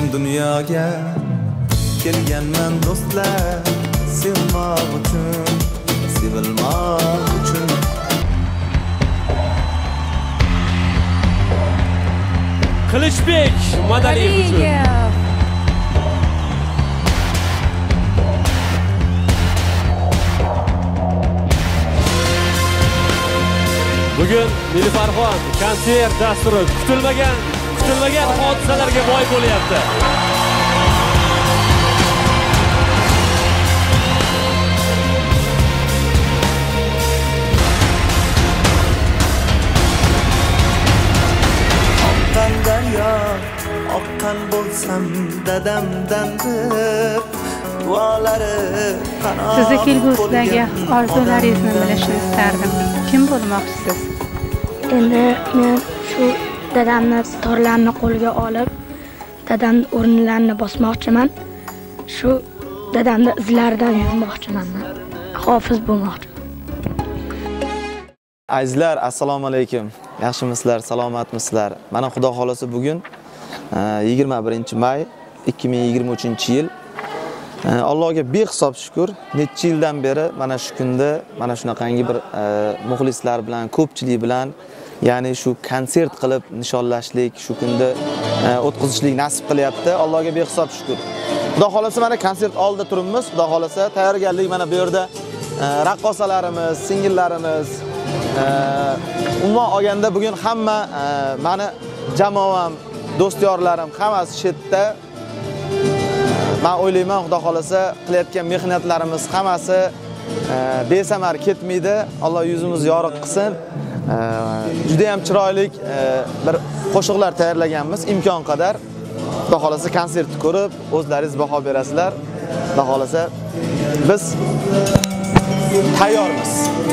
dunyoga kelganman do'stlar, sevmoq uchun, sevilmoq uchun. Qilichbek Madaliyev uchun. Bugun Nilfarxon konsert dasturi kutilmagan hodisalarga boy bo'lyapti. Oqqan daryo, oqqan bo'lsam dadamdandir, duolari qanot. Sizni kelgusidagi orzularingizni bilishni istardim. Kim bo'lmoqchisiz? Endi men shu dadamni torlarni qo'lga olib, dadamni o'rnlarini bosmoqchiman. Shu dadamni izlaridan yurmoqchiman. Hofiz bo'lmoqchiman. Azizlar, assalomu alaykum. Yaxshimisizlar, salomatmisizlar? Mana Xudo xolasa bugun 21-may 2023-yil. Allohga behisob shukr, necha yildan beri mana shu kunda, mana shunaqangi bir muxlislar bilan, ko'pchilik bilan, ya'ni shu konsert qilib nishonlashlik, shu kunda o'tkazishlik nasib qilyapti. Allohga behisob shukr. Xudo xolasa mana konsert oldida turibmiz. Xudo xolasa tayyorgarlik mana bu yerda raqqosalarimiz, singillarimiz, umuman olganda bugun hamma meni jamoam, do'styorlarim hammasi chetda. Men o'ylayman, Xudo xolasa qilayotgan mehnatlarimiz hammasi besamar ketmaydi. Alloh yuzimizni yorug' qilsin. Juda ham chiroyli bir qo'shiqlar tayyorlaganmiz imkon qadar. Xudo xolasa konsertni ko'rib, o'zlaringiz baho berasizlar. Xudo xolasa biz tayyormiz.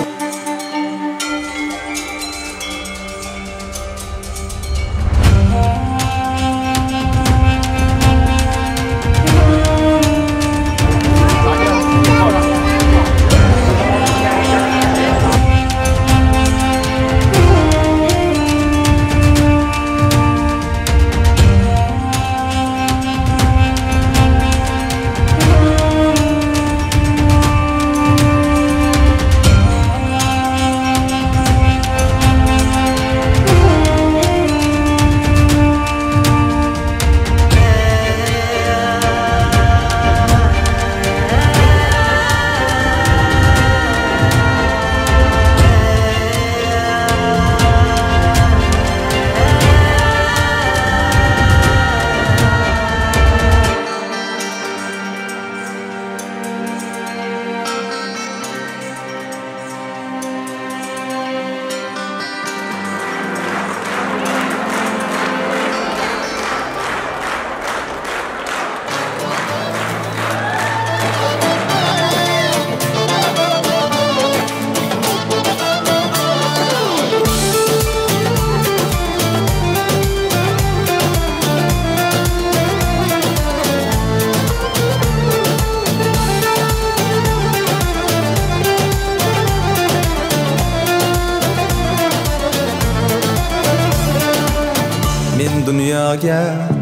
Dunyoga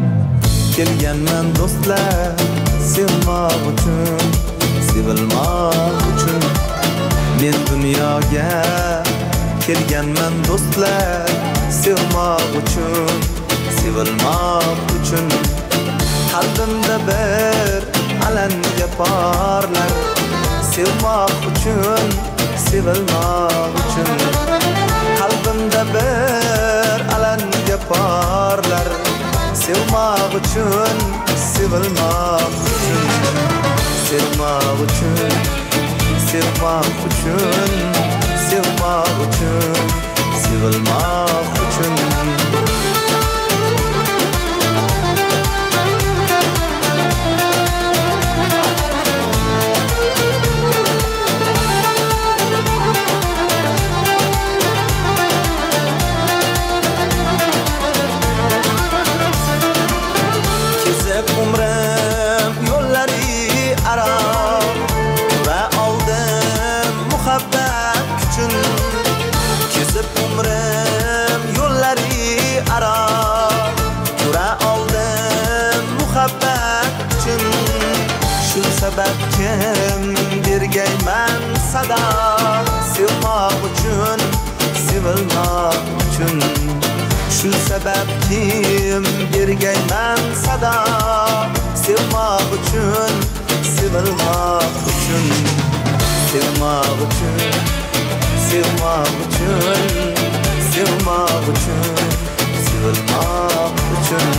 kelganman do'stlar, sevmoq uchun, sevilmoq uchun. Men dunyoga kelganman do'stlar, sevmoq uchun, sevilmoq uchun. Qalbimda bir alanga porlar, sevmoq uchun, sevilmoq uchun. Qalbimda bir alanga porlar, sevmoq uchun, sevilmoq uchun. Sevmoq uchun, sevmoq uchun, sevmoq uchun, sevilmoq uchun. Umrim yo'llari aro va oldim muhabbat kuchun. Kezib umrim yo'llari sada sevmoq uchun sevilmoq uchun shu sababkim bergayman sada sevmoq uchun sevilmoq uchun sevmoq uchun sevmoq uchun sevmoq uchun sevilmoq uchun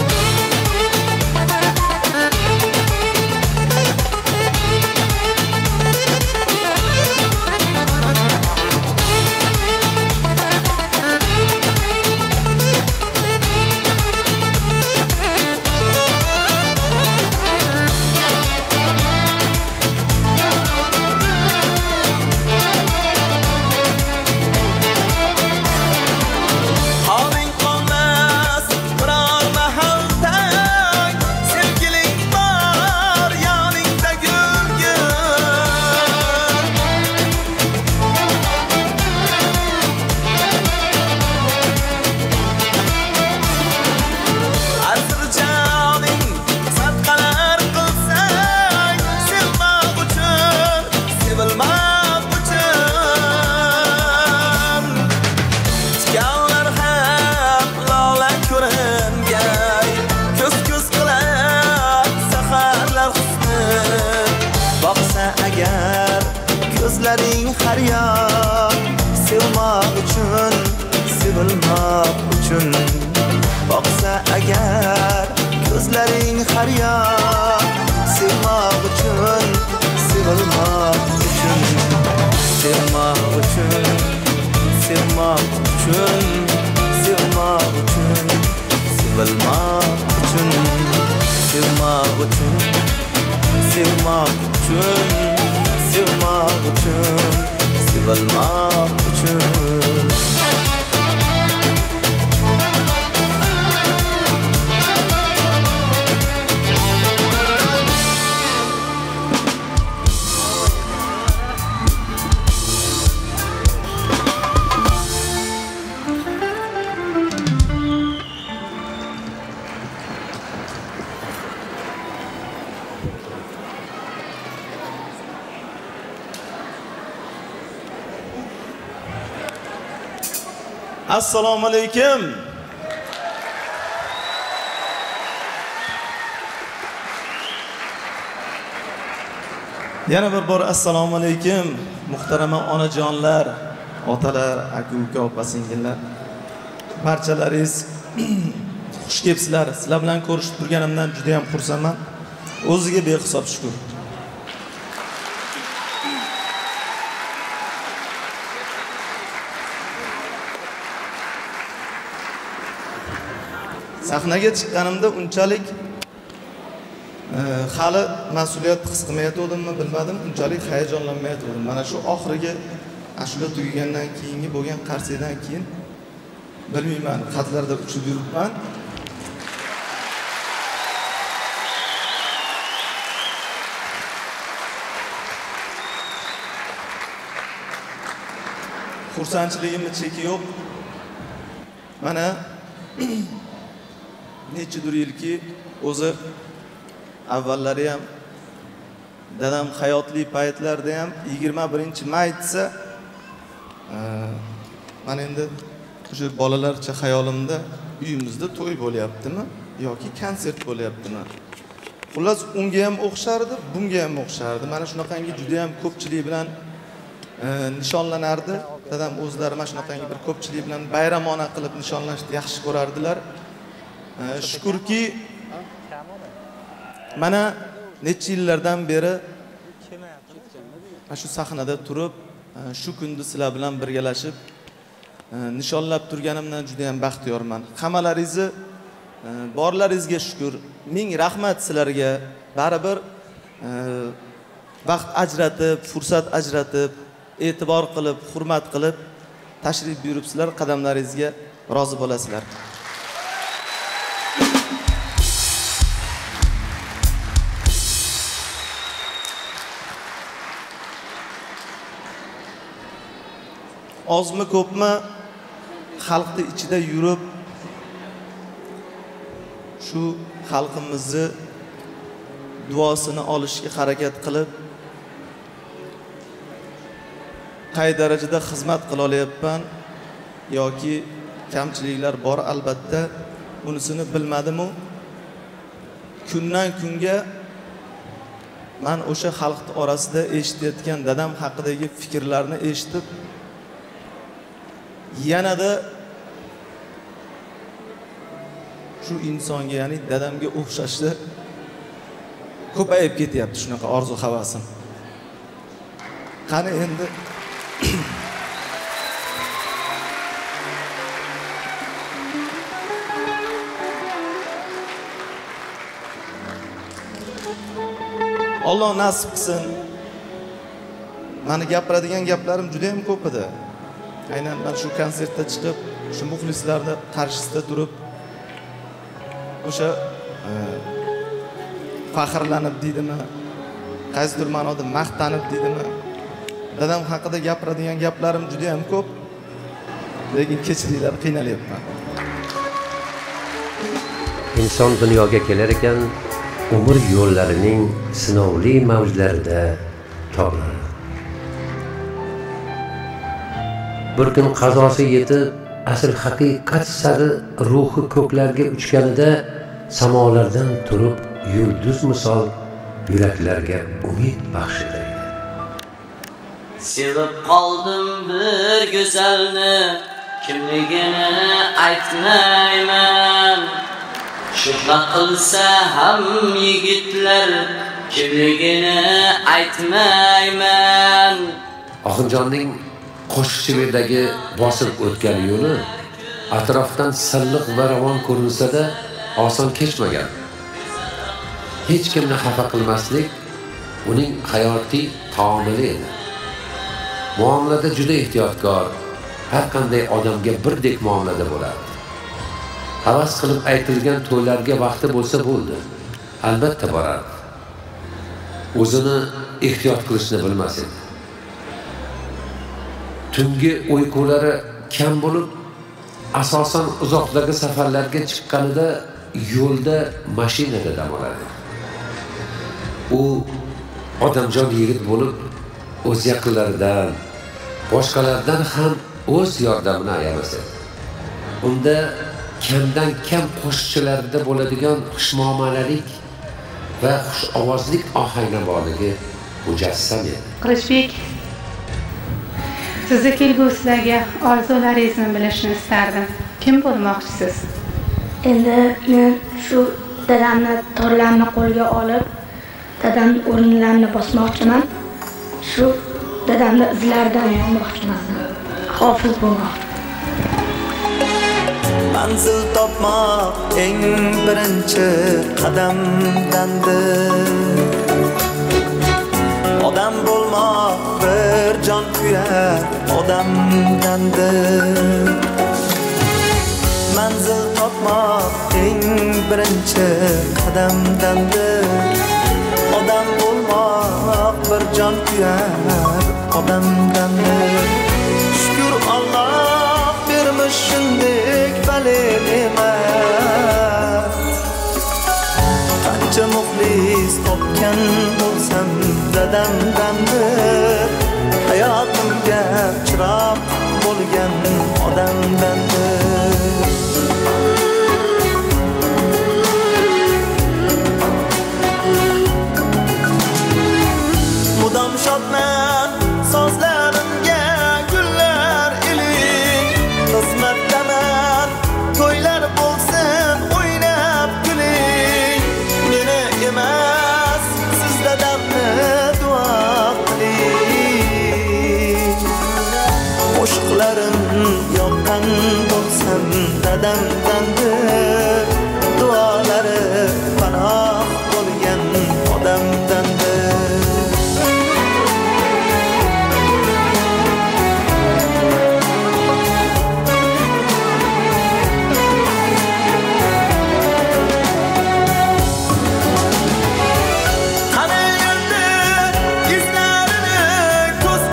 ko'zlaring har yoq sevmoq uchun sevilmoq uchun boqsa agar ko'zlaring har yoq sevmoq uchun sevilmoq uchun sevmoq uchun sevmoq uchun sevmoq uchun sevilmoq uchun sevmoq uchun sevmoq uchun sevmoq uchun sevilmoq uchun Assalomu alaykum. Yana bir bor assalomu alaykum. Muhtarama onajonlar, otalar, aka-uka, opa-singillar. Barchalaringiz xush kelibsizlar. Sizlar bilan ko'rishib turganimdan juda ham xursandman. O'ziga behisob shukr. Sahnaga chiqqanimda unchalik hali mas'uliyat his qilmayotganimni bilmadim, unchalik hayajonlanmayotgandim. Mana shu oxirgi ashula tugagandan keyingi bo'lgan qarsiyadan keyin bilmayman, xatlarda uchib yuribman. Xursandchiligimni cheki yo'q. Mana nechidir yilki o'zi avvallari ham dadam hayotli paytlarda ham 21-may desa mana endi o'sha bolalarcha hayolimda uyimizda to'y bo'lyaptimi yoki konsert bo'lyaptimi. Xullas unga ham o'xshardi, bunga ham o'xshardi. Mana shunaqangi juda ham ko'pchilik bilan nishonlanardi. Dadam o'zlari mana shunaqangi bir ko'pchilik bilan bayramona qilib nishonlashni yaxshi ko'rardilar. Shukrki mana necha yillardan beri shu sahnada turib, shu kunda sizlar bilan birgalashib nishonlab turganimdan juda ham baxtiyorman. Hammalaringizni borlaringizga shukr. Ming rahmat sizlarga. Baribir vaqt ajratib, fursat ajratib, e'tibor qilib, hurmat qilib tashrif buyuribsizlar, qadamlaringizga rozi bo'lasizlar. Ozmi ko'pmi xalqning ichida yurib, shu xalqimizni duosini olishga harakat qilib, qay darajada xizmat qila olyapman yoki kamchiliklar bor albatta, unisini bilmadim-u. Kundan kunga men o'sha xalq orasida eshitayotgan dadam haqidagi fikrlarni eshitib, yanada shu insonga, ya'ni dadamga o'xshashni ko'payib ketyapti shunaqa orzu havasim. Qani endi Alloh nasib qilsin. Meni gapiradigan gaplarim juda ham ko'p edi. Aynan men shu konsertda chiqib, shu muxlislarning qarshisida turib, o'sha faxrlanib deydimi, qaysidir ma'noda maqtanib deydimi, dadam haqida gapiradigan gaplarim juda ham ko'p. Lekin kechiringlar, qiynalyapman. Inson dunyoga kelar ekan, umr yo'llarining sinovli mavjlarida toblanadi. Bir kun qazosi yetib, asl haqiqat sari ruhi ko'klarga uchganida samolardan turib yulduz misol yuraklarga umid baxshlaydi. Sevib qoldim bir go'zalni, kimligini aytmayman. Shubha qilsa ham yigitlar, kimligini aytmayman. Oxirjonning Qo'shiqchilardagi bosib o'tgan yo'li atrofdan silliq va ravon ko'rinsa-da oson kechmagan. Hech kimni xafa qilmaslik uning hayotiy taomili edi. Muomalada juda ehtiyotkor, har qanday odamga birdek muomalada bo'lardi. Havas qilib aytilgan to'ylarga vaqti bo'lsa bo'ldi, albatta borardi. O'zini ehtiyot qilishni bilmas edi. Tungi uyqulari kam bo'lib, asosan uzoqdagi safarlarga chiqqanida yo'lda mashinada dam oladi. U odamjon yigit bo'lib, o'z yaqinlaridan, boshqalardan ham o'z yordamini ayamas edi. Unda kamdan kam qo'shiqchilarda bo'ladigan xushmuomalalik va xush ovozlik ohangda borligi mujassam edi. Qilichbek, sizni kelgusidagi orzularingizni bilishni istardim. Kim bo'lmoqchisiz? Endi men shu dadamni torlarni qo'lga olib, dadam o'rinlarini bosmoqchiman. Shu dadamni izlaridan yurmoqchiman. Hofiz bo'lmoqchiman. Manzil topmoq eng birinchi qadamdandir. Odam bo'lmoq bir jon kuyar odamdandir. Manzil topmoq eng birinchi qadamdandir. Odam bo'lmoq bir jon kuyar odamdandir. Shukr Alloh bermish shunday bali ne'mat. Qancha muxlis topgan bo'lsam dadamdandir. Hayotimga chiroq bo'lgan odamdandir. Mudom shodman sozlarimga gullar iling. Xizmatdaman to'ylar bo'lsin o'ynab kuling. Meni emas siz dadamni duo qiling. Qo'shiqlarim yoqqan bo'lsam dadamdandir. Duolari panoh bo'lgan odamdandir.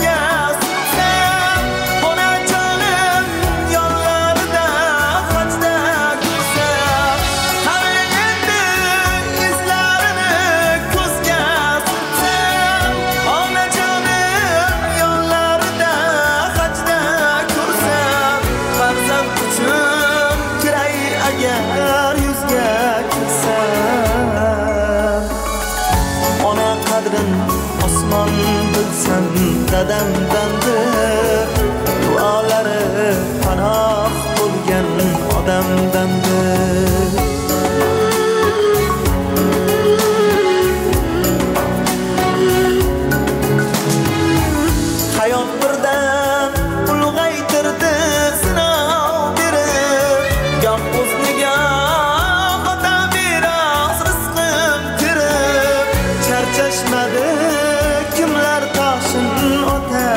Yo'llarida dadamdandir, duolari panoh bo'lgan odamdandir. Hayot birdan ulg'aytirdi sinov berib, goh o'zniga xata beras rizqim kirib, charchashmadi kimlar toshin ota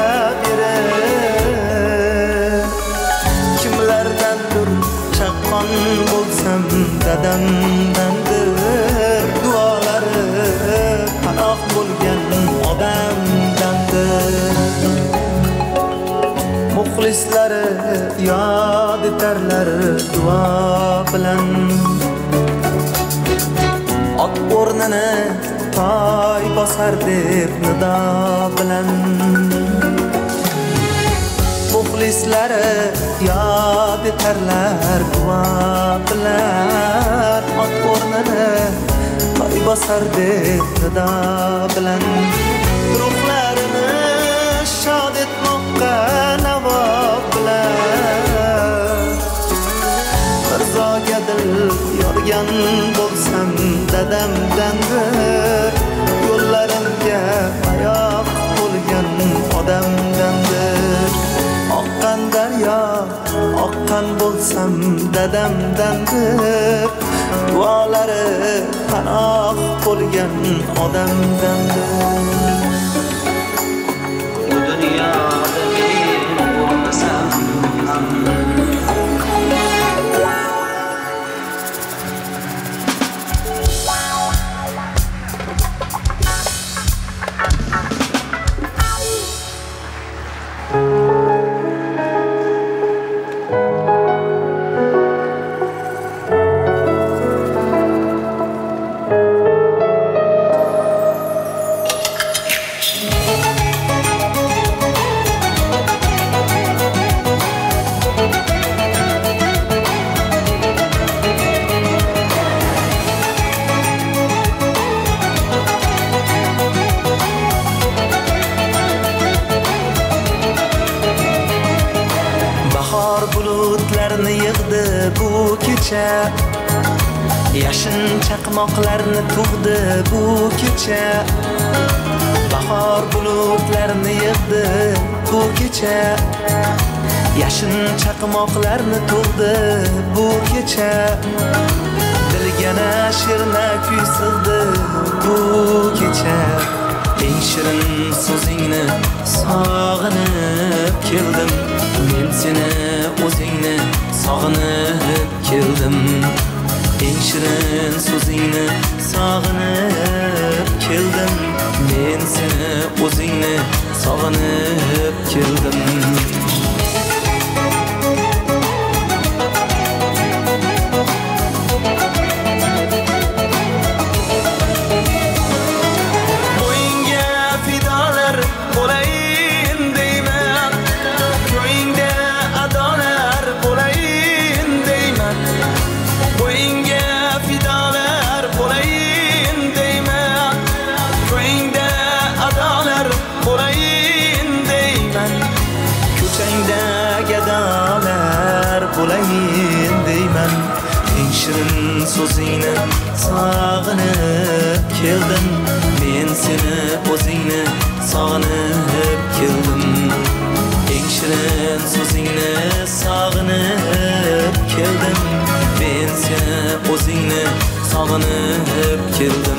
berib. Kimlardandir chaqqon bo'lsam dadamdandir, duolari panoh bo'lgan odamdandir. Muxlislari yod etarlar duo bilan, ot o'rnini toy bosar deb nido bilan. Muxlislari yod etarlar duo bilan, ot o'rnini toy bosar deb nido bilan. Ruhlarini shod etmoqqa navo bilan, mirzoga dil yorgan bo'lsam dadamdandir, yo'llarimga oyoq bo'lgan odamdandir. Oqqan daryo oqqan bo'lsam dadamdandir, duolari panoh bo'lgan odamdandir. Dunyoda men bo'lmasam ham bu kecha, yashin chaqmoqlarni tug'di bu kecha. Bahor bulutlarni yig'di bu kecha, yashin chaqmoqlarni tug'di bu kecha. Dilgana shirna kuy sig'di bu kecha. Eng shirin so'zingni sog'inib keldim, men seni o'zingni sog'inib keldim. Eng shirin so'zingni sog'inib keldim, men seni o'zingni sog'inib keldim. Bo'layin deyman, eng shirin so'zingni sog'inib keldim, men seni o'zingni sog'inib keldim. Eng shirin so'zingni sog'inib keldim, men seni o'zingni sog'inib keldim.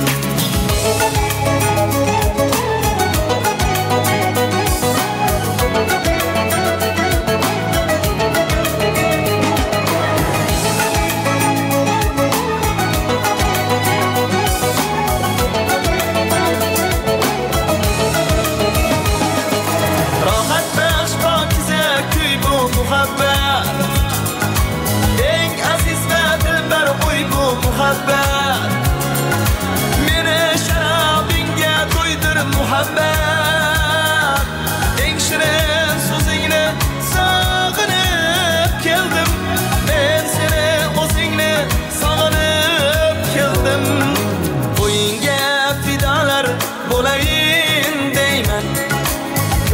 Meni sharabingga to'ydir muhabbat, eng shirin so'zingni sog'inib keldim, men seni o'zingni sog'inib keldim. O'yinga fidolar bo'layin deyman,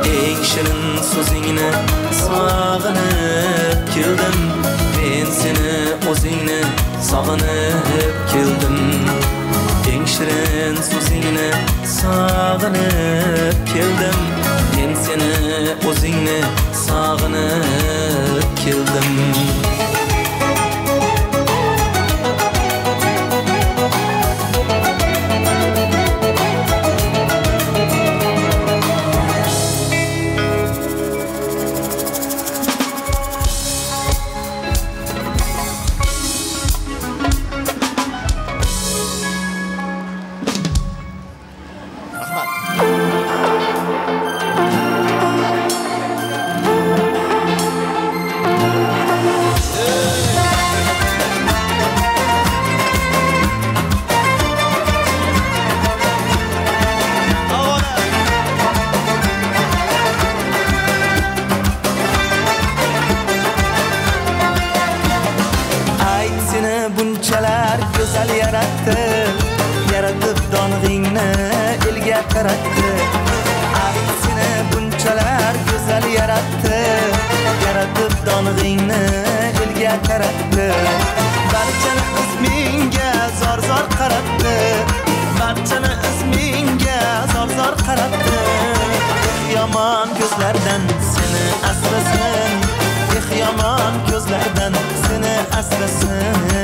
eng shirin so'zingni sog'inib keldim. Men seni o'zingni sog'inib keldim. Eng shirin so'zingni sog'inib keldim. Men seni o'zingni sog'inib keldim. Bunchalar go'zal yaratdi, yaratib dong'ingni elga taratdi. Ay seni bunchalar go'zal yaratdi, yaratib dong'ingni elga taratdi. Barchani ismingga zor-zor qaratdi, barchani ismingga zor-zor qaratdi. Yomon ko'zlardan seni asrasin, yomon ko'zlardan seni asrasin.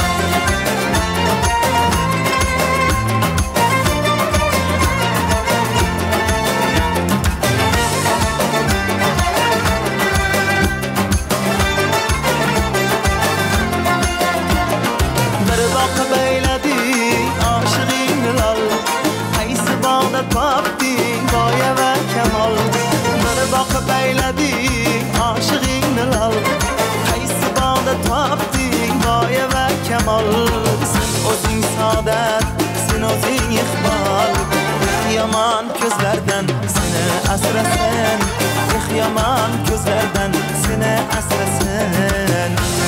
Bir boqib aylading oshig'ingni lol, qaysi bog'da topding goya va kamol. Bir boqib aylading oshig'ingni lol, qaysi bog'da topding goya va kamol. Sen o'zing saodat, sen o'zing iqbol. Yomon ko'zlardan seni asrasin, yomon ko'zlardan seni asrasin.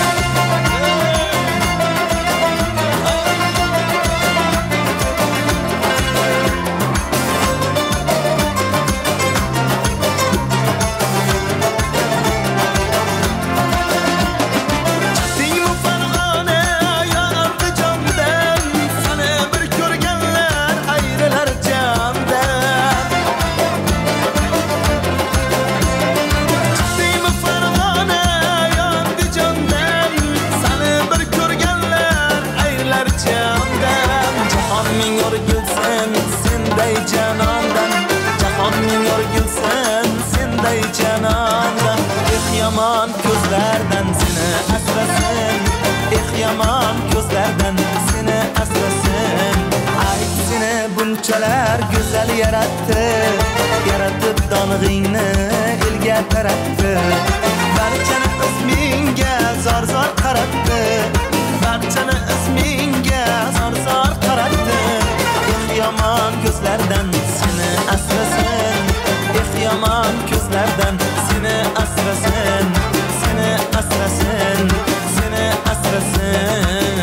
Yomon ko'zlardan seni asrasin, yomon ko'zlardan seni asrasin. Ay seni bunchalar go'zal yaratdi, yaratib dong'ingni elga taratdi. Barchani ismingga zor-zor qaratdi, barchani ismingga zor-zor qaratdi. Yomon ko'zlardan seni asrasin, yomon ko'zlardan seni asrasin, seni asrasin, seni asrasin.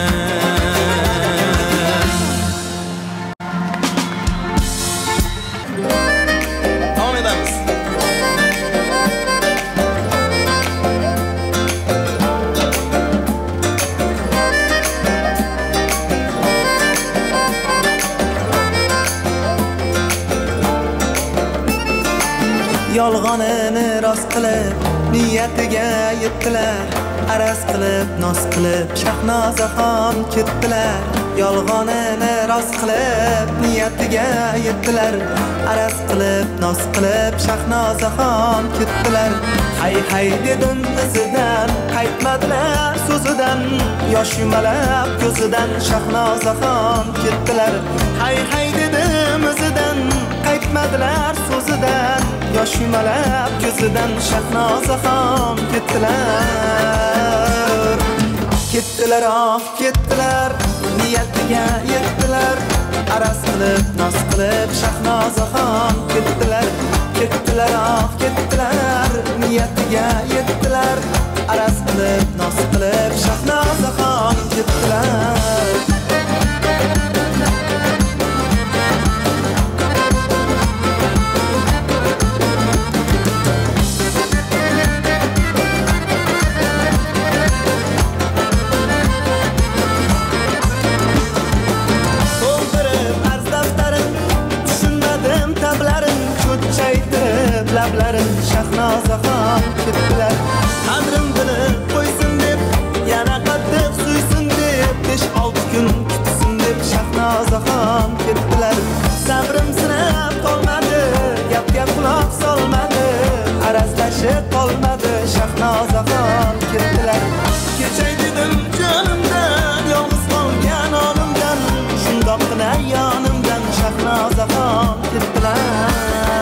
Davom etamiz. Yolg'onini rost qilib niyatiga yetdilar, araz qilib nos qilib Shahnozaxon ketdilar. Yolg'onini rost qilib niyatiga yetdilar, araz qilib nos qilib Shahnozaxon ketdilar. Hay hay dedim izidan, qaytmadilar so'zidan, yosh yumalab ko'zidan Shahnozaxon ketdilar. Hay hay dedim izidan, qaytmadilar so'zidan, yosh yumalab ko'zidan Shahnozaxon ketdilar. Ketdilar, oh ketdilar, niyatiga yetdilar, araz qilib nos qilib Shahnozaxon ketdilar. Ketdilar, oh ketdilar, niyatiga yetdilar, araz qilib nos qilib Shahnozaxon ketdilar. cho'chchaytirib lablarim Shahnozaxon ketdilar. Qadrim bilib qo'ysin deb, yana qattiq suysin deb, 5-6 kun kutsin deb Shahnozaxon ketdilar. Sabrim sinib qolmadi, gapga quloq solmadi, arazlashib qolmadi, Shahnozaxon ketdilar. Kechay dedim jonimdan, yolg'iz qolgan olimdan, shundoqqina yonimdan Shahnozaxon ketdilar.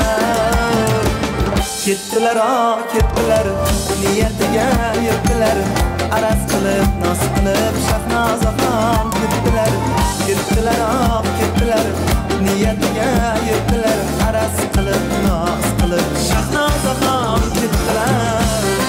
Ketdilar, ketdilar, niyatiga yetdilar, araz qilib, noz qilib Shahnozaxon ketdilar. Ketdilar, ketdilar, niyatiga yetdilar, araz qilib, noz qilib Shahnozaxon ketdilar.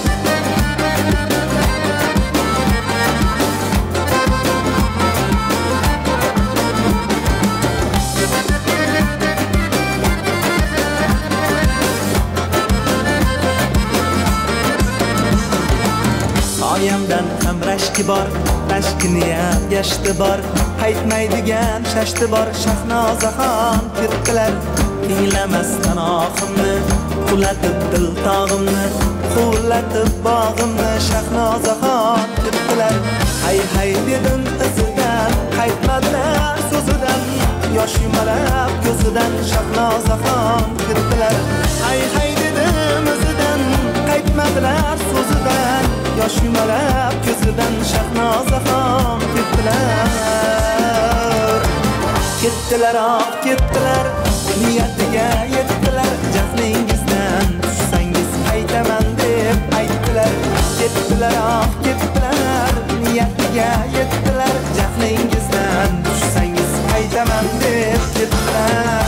Soyamdan ham rashki bor, rashkiniyam yashti bor, qaytmaydigan shashti bor, Shahnozaxon ketdilar. Tinglamasdan oximni, qulatib dil tog'imni, quvlatib bog'imni, Shahnozaxon ketdilar. Hay dedim izidan, qaytmadilar so'zidan, yosh yumalab ko'zidan, Shahnozaxon ketdilar. Hay dedim izidan, qaytmadilar so'zidan, yosh yumalab ko'zidan, Shahnozaxon ketdilar. Ketdilar, ketdilar, niyatiga yetdilar, jahlingizdan tushsangiz qaytaman deb aytdilar. Ketdilar, ketdilar, niyatiga yetdilar, jahlingizdan tushsangiz qaytaman deb ketdilar.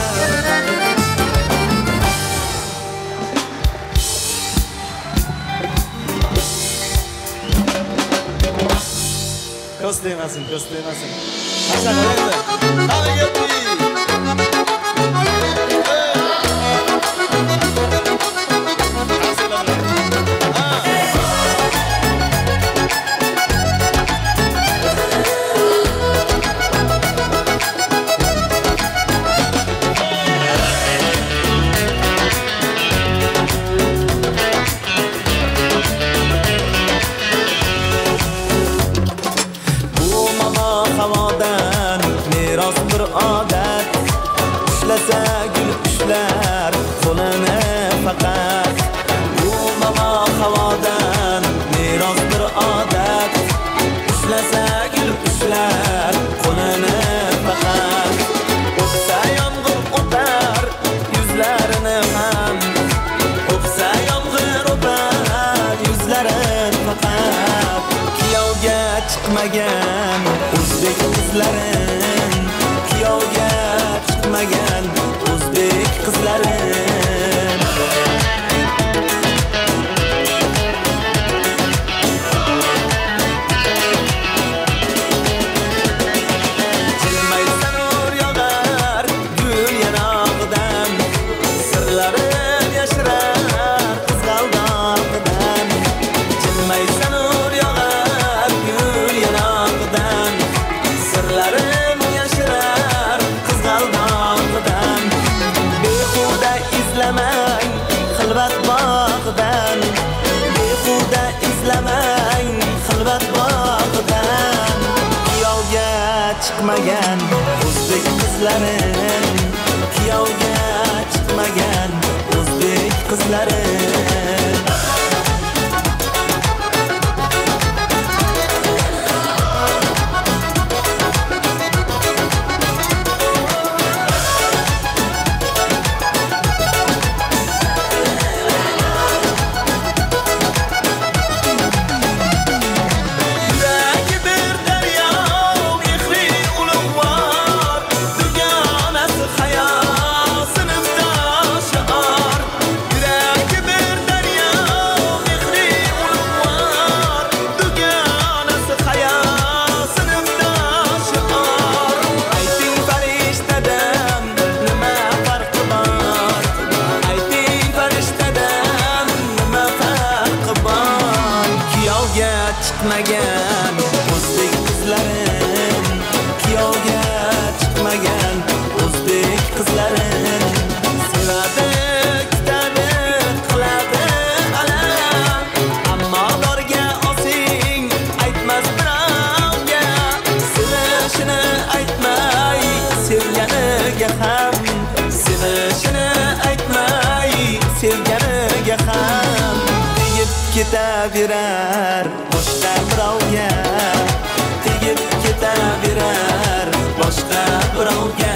Ko'staymasin. Qashaqalarda. Qani gapni. Gül kuşlar qo'lini faqat, bu mamo havodan meros bir odat. Ushlasa gul kuşlar qo'lini faqat, o'psa yomg'ir o'tar yuzlarini ham, o'psa yomg'ir o'tar yuzlarini faqat. Kuyovga chiqmagan o'zbek qizlarin, kuyovga chiqmagan o'zbek qizlarin, jilmaysa nur yog'ar gul yanog'idan, sirlarin yashirar qizg'aldoqdan. Jilmaysa nur yog'ar gul yanog'idan, sirlarin yashirar qizg'aldoqdan. Behuda izlamang xilvat bog'dan, behuda izlamang xilvat bog'dan. Kuyovga chiqmagan o'zbek qizlarin, kuyovga chiqmagan o'zbek qizlarin. Yuragi ketaverar boshqa birovga, tegib ketaverar boshqa birovga.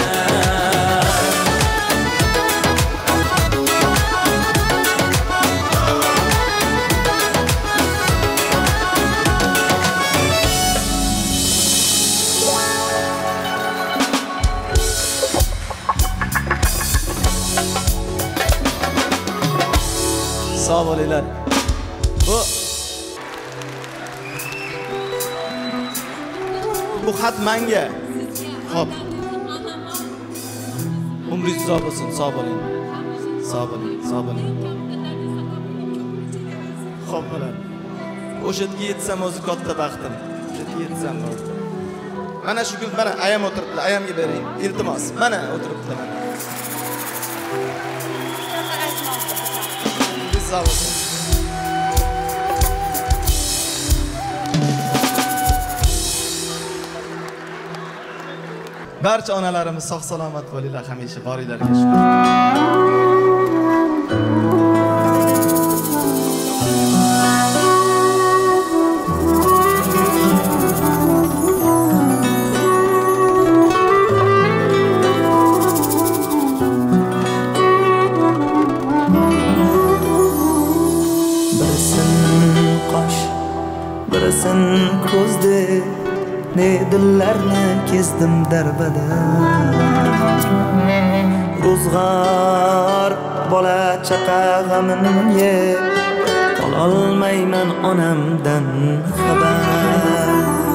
Sağ olinglar. Bu xat menga. Xo'p. Umringiz uzoq bo'lsin, sog' bo'ling. Sog' bo'ling, sog' bo'ling. Xo'p, bo'ladi. O'sha yerga yetsam o'zi katta baxtim. O'sha yerga yetsam bo'ldi. Mana shu kun mana ayam o'tiribdi, ayamga bering. Iltimos. Mana o'tiribdi mana. Sağ olun. Barcha onalarimiz sog' salomat bo'linglar, hamisha boringlarga shukr. Birisin ko'zde ne dillarni kezdim darbada. Ro'zg'or bola chaqa g'amini yeb qololmayman onamdan xabar.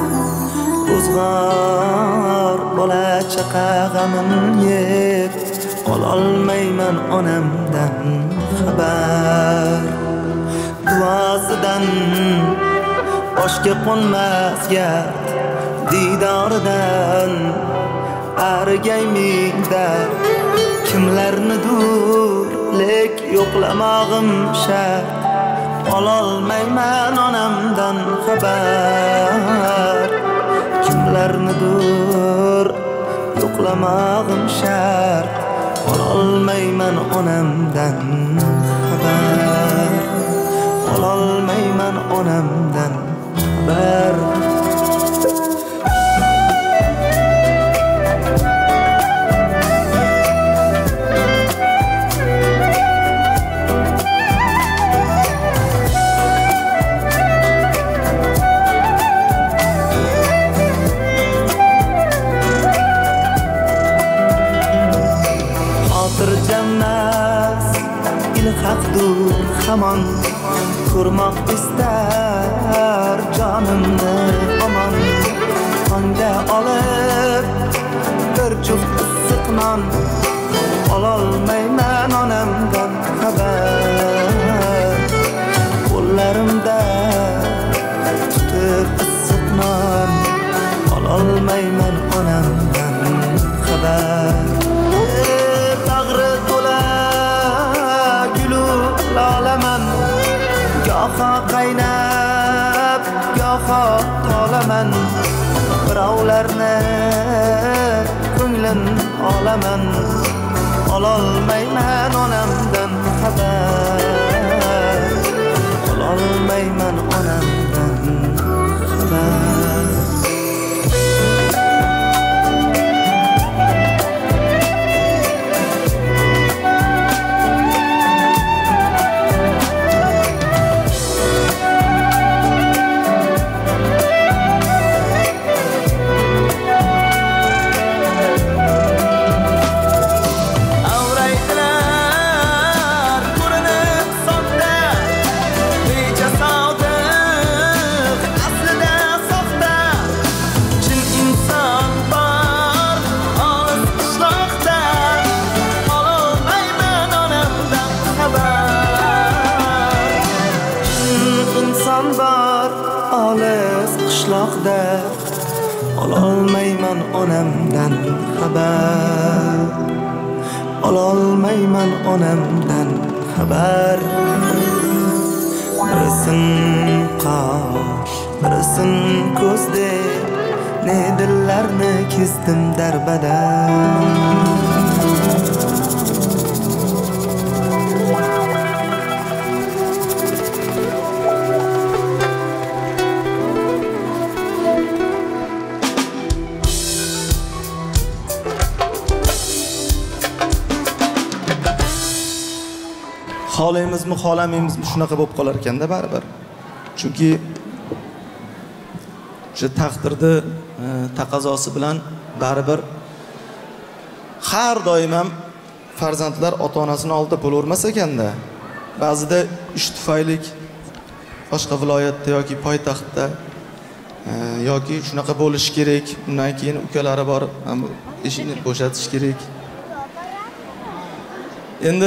Ro'zg'or bola chaqa g'amini yeb qololmayman onamdan xabar. Duosidan boshga qo'nmas gard, didoridan arigaymin dard. Kimlarnidur lek yo'qlamog'im shart, ololmayman onamdan xabar. Kimlarnidur yo'qlamog'im shart, ololmayman onamdan xabar. Ololmayman onamdan xabar. Xotirjammas ilhaqdur hamon, ko'rmoq istar jonimni omon. Tongda olib bir juft issiq non, ololmayman onamdan xabar. Qo'llarimda tutib issiq non, ololmayman onamdan xabar. Bag'ri to'la gulu lolaman, goho qaynab goho tolaman. Birovlarni ko'nglim olaman, ololmayman onamdan xabar. Ololmayman onamdan xabar. Ololmayman onamdan xabar. Ololmayman onamdan xabar. Birisin qosh, birisin ko'zde, ne dillarni kesdim darbada. xohlaymizmi, xohlamaymizmi shunaqa bo'lib qolar ekanda baribir. Chunki o'sha taqdirni taqozosi bilan baribir har doim ham farzandlar ota-onasini oldida bo'lavermas ekanda. Ba'zida ish tufayli boshqa viloyatda yoki poytaxtda yoki shunaqa bo'lish kerak. Undan keyin ukalari borib, eshikni bo'shatish kerak. Endi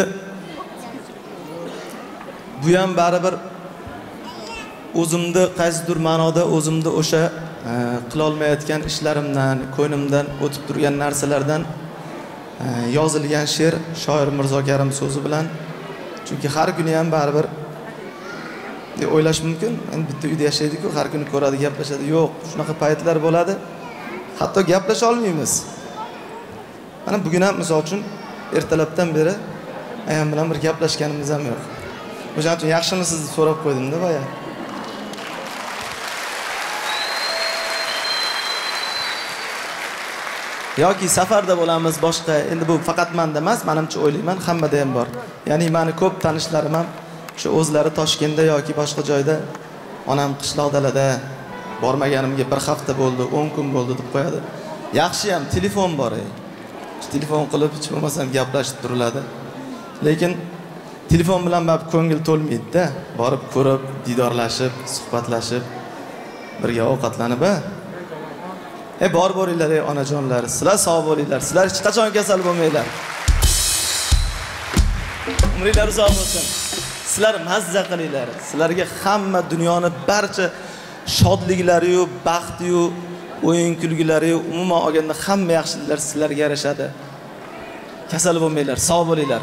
bu ham baribir o'zimni qaysidir ma'noda o'zimni o'sha qila olmayotgan ishlarimdan, ko'nglimdan o'tib turgan narsalardan yozilgan she'r shoir Mirzo Karim so'zi bilan. Chunki har kuni ham baribir o'ylash mumkin, endi bitta uyda yashaydi-ku, har kuni ko'radi, gaplashadi. Yo'q, shunaqa paytlar bo'ladi. Hatto gaplasha olmaymiz. Mana bugun ham misol uchun ertalabdan beri ayam bilan bir gaplashganimiz ham yo'q. O'shaning uchun yaxshimisiz deb so'rab qo'ydim-da boya. Yoki safarda bo'lamiz boshqa. Endi bu faqat menda emas, menimcha o'ylayman, hammada ham bor. Ya'ni meni ko'p tanishlarim ham shu o'zlari Toshkentda yoki boshqa joyda, onam qishloq dalada bormaganimga bir hafta bo'ldi, 10 kun bo'ldi deb qo'yadi. Yaxshi ham telefon bor. Telefon qilib hech bo'lmasam gaplashib turiladi. Lekin telefon bilan baribir ko'ngil to'lmaydi-da. Borib ko'rib, didorlashib, suhbatlashib, birga ovqatlanib, bor bo'ringlar ey onajonlar, sizlar sog' bo'linglar, sizlar hech qachon kasal bo'lmanglar. Umringlar uzoq bo'lsin. Sizlar mazza qilinglar. Sizlarga hamma dunyoning barcha shodliklari yu, baxti yu, o'yin kulgilari yu, umuman olganda hamma yaxshiliklar sizlarga yarashadi. Kasal bo'lmanglar, sog' bo'linglar.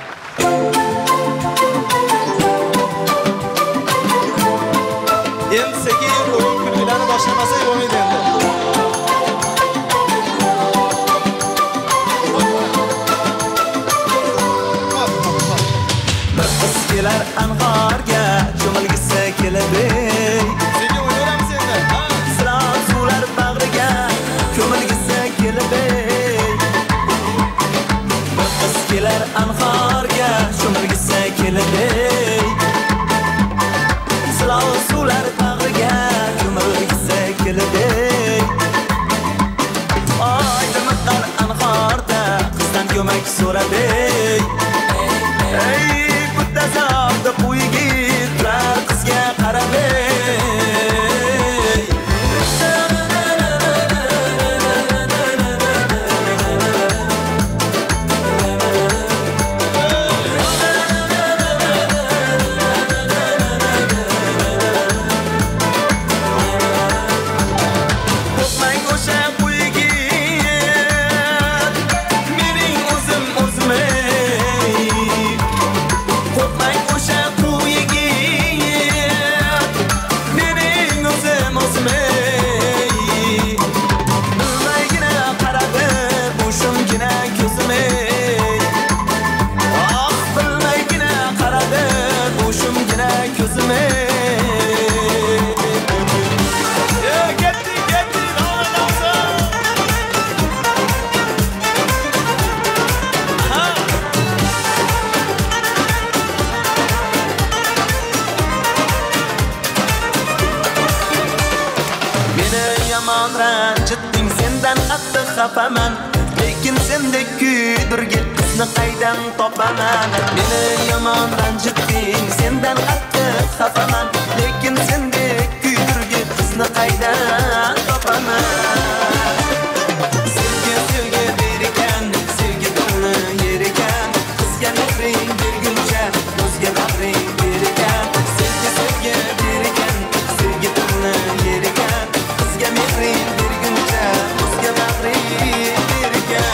Endi sekin o'yin kulgilarni boshlamasak bo'lmaydi endi. Kelar anhorga cho'milgisi keladi. Sekin o'ynaramsiz endi. Siroq suvlar bag'riga cho'milgisi keladi. Bir qiz kelar anhorga cho'milgisi keladi. Siroq suvlar bag'riga cho'milgisi keladi. Oyda miqqan anhorda qizdan ko'mak so'radi. Zavda bu yigitlar qizga qaradi. Qo'rqmang o'sha bu yigit, mening o'zim o'zim. Qo'rqmang o'sha bu yigit, mening o'zim o'zim. Bilmaygina qaradi bo'shimgina ko'zim. Bilmaygina qaradi bo'shimgina ko'zim. Ranjitding, sendan qattiq xafaman, lekin sendek kuydirgil qizni qaydan topaman. Meni yomon ranjitding, sendan qattiq xafaman, lekin sendek kuydirgil qizni qaydan topaman. Sevgi bergan, sevgi dilni yer ekan, qizga mehring berguncha o'zga bag'ring bergan. Sevgi bergan, sevgi dilni yer ekan, qizga mehring berguncha o'zga bag'ring bergan.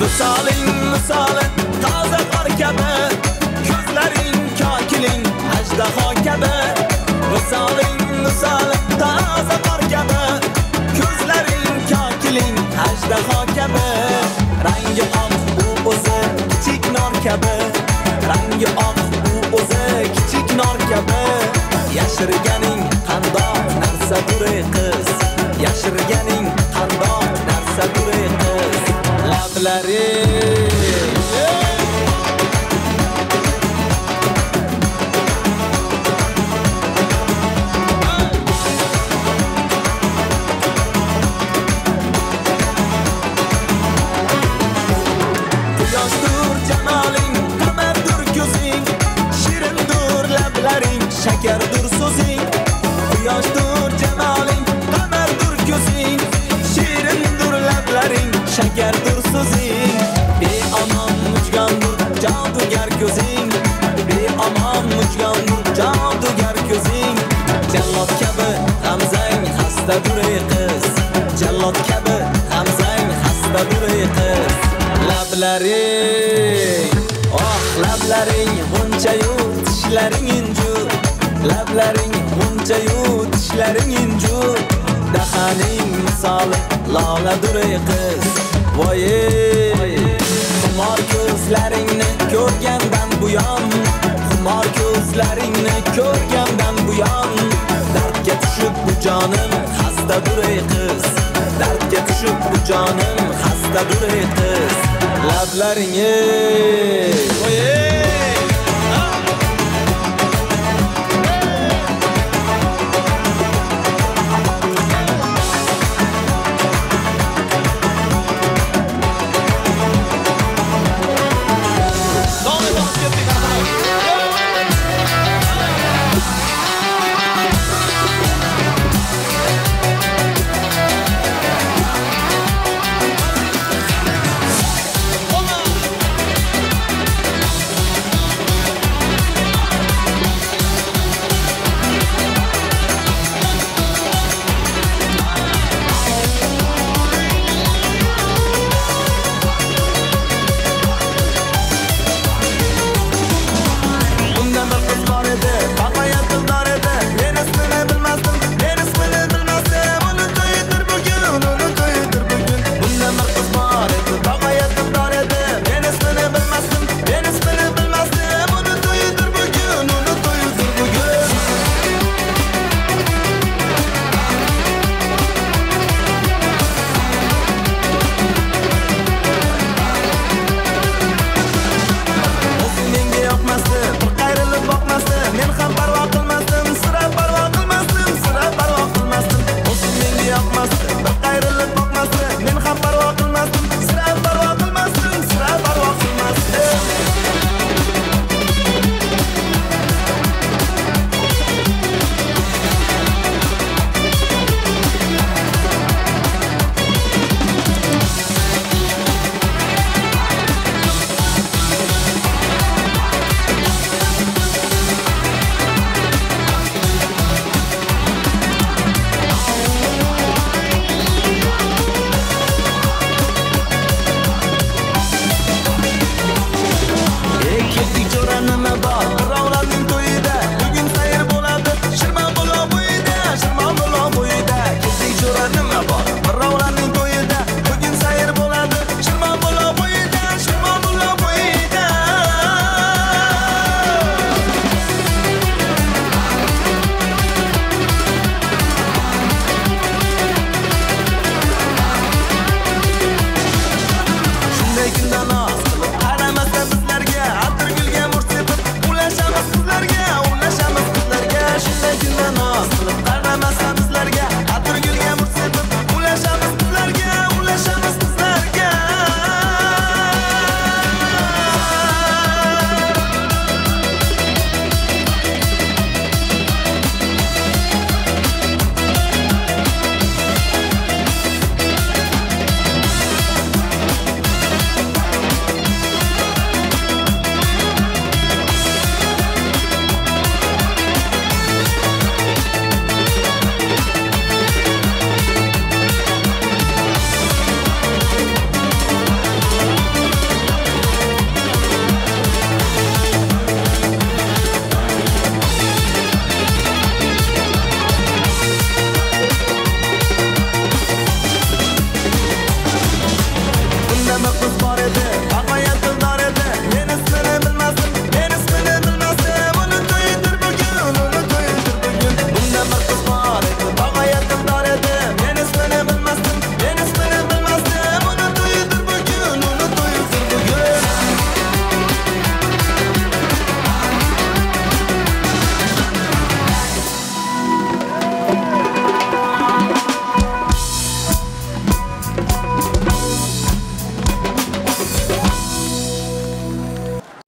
Misoling misoli toza qor kabi, ko'zlaring kokiling ajdaho kabi. Misoling misoli toza qor kabi, ko'zlaring kokiling ajdaho kabi. Rangi oq u o'zi kichik nor kabi, rangi oq u o'zi kichik nor kabi. Yashirganing qandoq narsadur ey qiz, yashirganing qandoq narsadur ey qiz. Lablari shakardur so'zing, quyoshdur janoling, qamardur ko'zing, shirindur lablaring, shakardur so'zing. Beomon mujgondur jodugar ko'zing, beomon mujgondur jodugar ko'zing. Jallod kabi g'amzang xastadur ey qiz, jallod kabi g'amzang xastadur ey qiz. Lablaring, oh lablaring buncha-yu tishlaring injur, lablaring buncha-yu tishlaring injur. Dahaning misoli loladur ey qiz, voy xumor ko'zlaringni ko'rgandan buyon, xumor ko'zlaringni ko'rgandan buyon. Dardga tushib bu jonim xastadur ey qiz, dardga tushib bu jonim xastadur ey qiz. Lablaring voy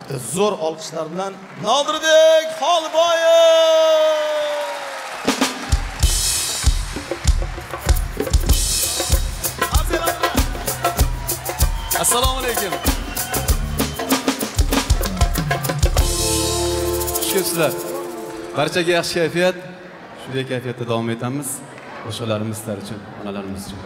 zo'r olqishlar bilan Nodirbek Xoliboyev. Assalomu alaykum. Xushkepsizlar. Barchaga yaxshi kayfiyat. Shunday kayfiyatda davom etamiz. O'shalarimiz uchun, onalarimiz uchun.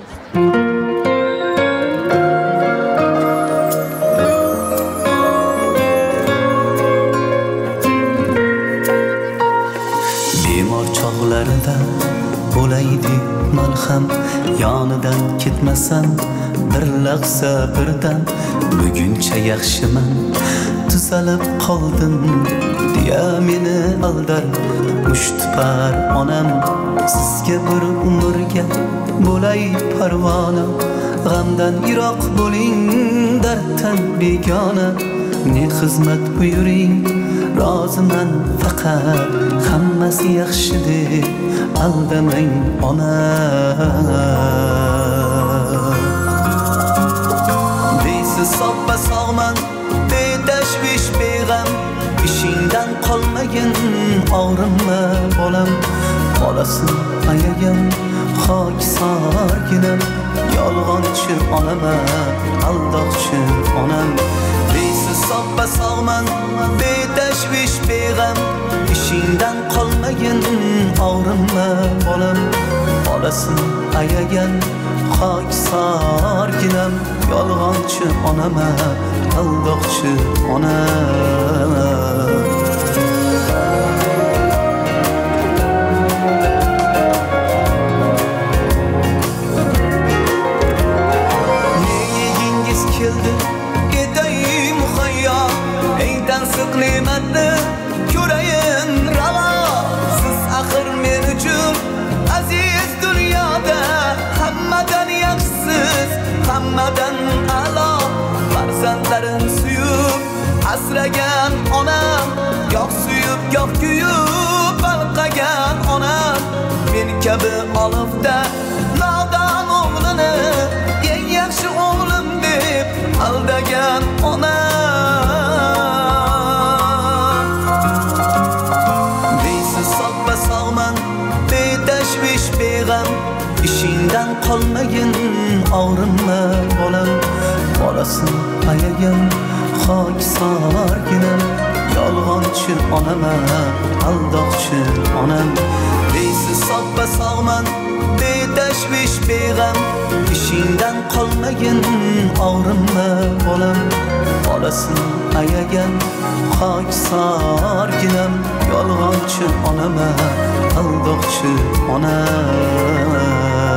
Bemor chog'larida bo'laydi malham, yonidan ketmasam bir lahza birdan. Buguncha yaxshiman, tuzalib qoldim deya meni aldar mushtipar onam. Sizga bir umrga bo'lay parvona, g'amdan yiroq bo'ling, darddan begona. Ne xizmat buyuring, roziman faqat, hammasi yaxshi deb aldamang ona. Deysiz soppa sog'man, betashvish beg'am, ishingdan qolmagin og'rinma bolam. Bolasini ayagan xoksorginam, yolg'onchi onaman, aldoqchi onam. Deysiz soppa sog'man, betashvish beg'am, ishingdan qolmagin og'rinma bolam. Bolasini ayagan xoksorginam, yolg'onchi onaman, aldoqchi onam. Keldi edayim hayya, eydan sıqlimatni ko'rayin ravo. Siz axir men uchun aziz dunyoda, hammadan yaxshisiz, hammadan a'lo. Farzandlarim suyub asragan onam, yo'q suyub yo'q kuyub balqagan onam. Men kabi olifda nodon o'g'lini eng yaxshi o'g'lim deb aldagan onam. Deysiz soppa sog'man, betashvish beg'am, ishingdan qolmagin og'rinma bolam. Bolasini ayagan xoksorginam, yolg'onchi onaman, aldoqchi onam. Deysiz soppa sog'man, betashvish beg'am, ishingdan qolmagin og'rinma bolam. Bolasini ayagan xoksorginam, yolg'onchi onaman, aldoqchi onam.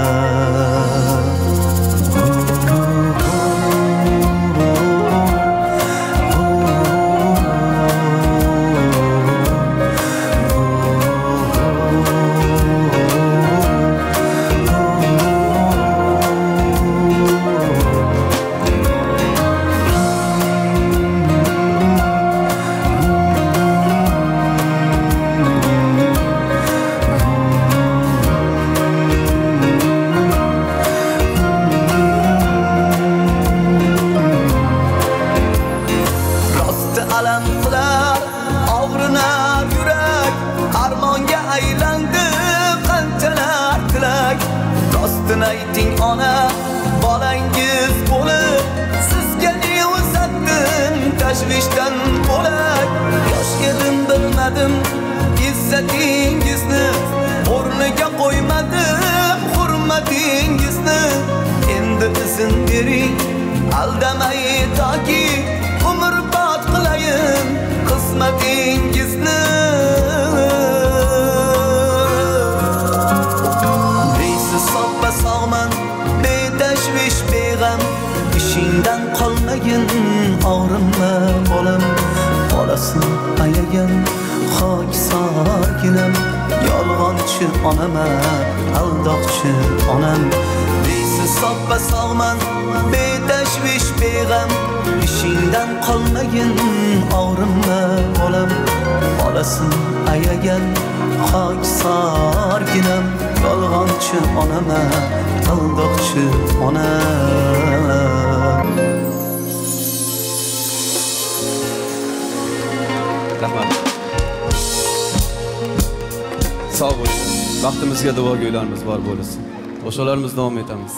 Ayting ona, bolangiz bo'lib, sizga ne uzatdim tashvishdan bo'lak. Yosh edim bilmadim izzatingizni, o'rniga qo'ymadim hurmatingizni. Endi izn bering, aldamay toki umrbod qilayin qismatingizni. Soppa sog'man, betashvish beg'am, ishingdan qolmagin og'rinma bolam. Bolasini ayagan xoksorginam, yolg'onchi onaman, aldoqchi onam. Deysiz soppa sog'man, betashvish beg'am, ishingdan qolmagin og'rinma bolam. Bolasini ayagan xoksorginam, yolg'onchi onaman, aldoqchi onam. Rahmat. Sog' bo'ling. Vaqtimizga duogo'ylarimiz bor bo'lsin. O'shalarimiz davom etamiz.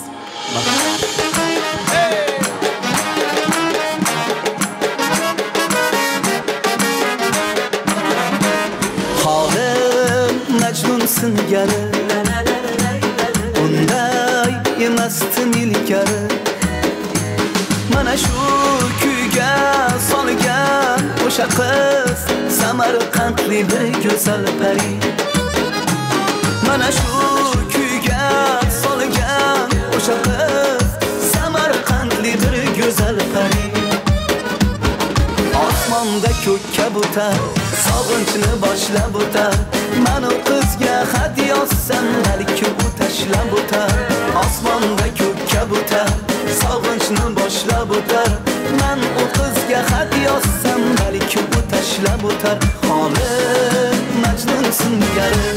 Holim Majnun singari, unday emasdim ilgari. Mana shu kuyga solgan o'sha qiz Samarqandli bir go'zal pari. Mana shu kuyga solgan o'sha qiz Samarqandli bir go'zal pari. Osmonda ko'k kabutar sog'inchni boshlab o'tar. Men u qizga xat yozsam balki u tashlab o'tar. Osmonda ko'k kabutar sog'inchni boshlab o'tar. Men u qizga xat yozsam balki u tashlab o'tar. Holim Majnun singari.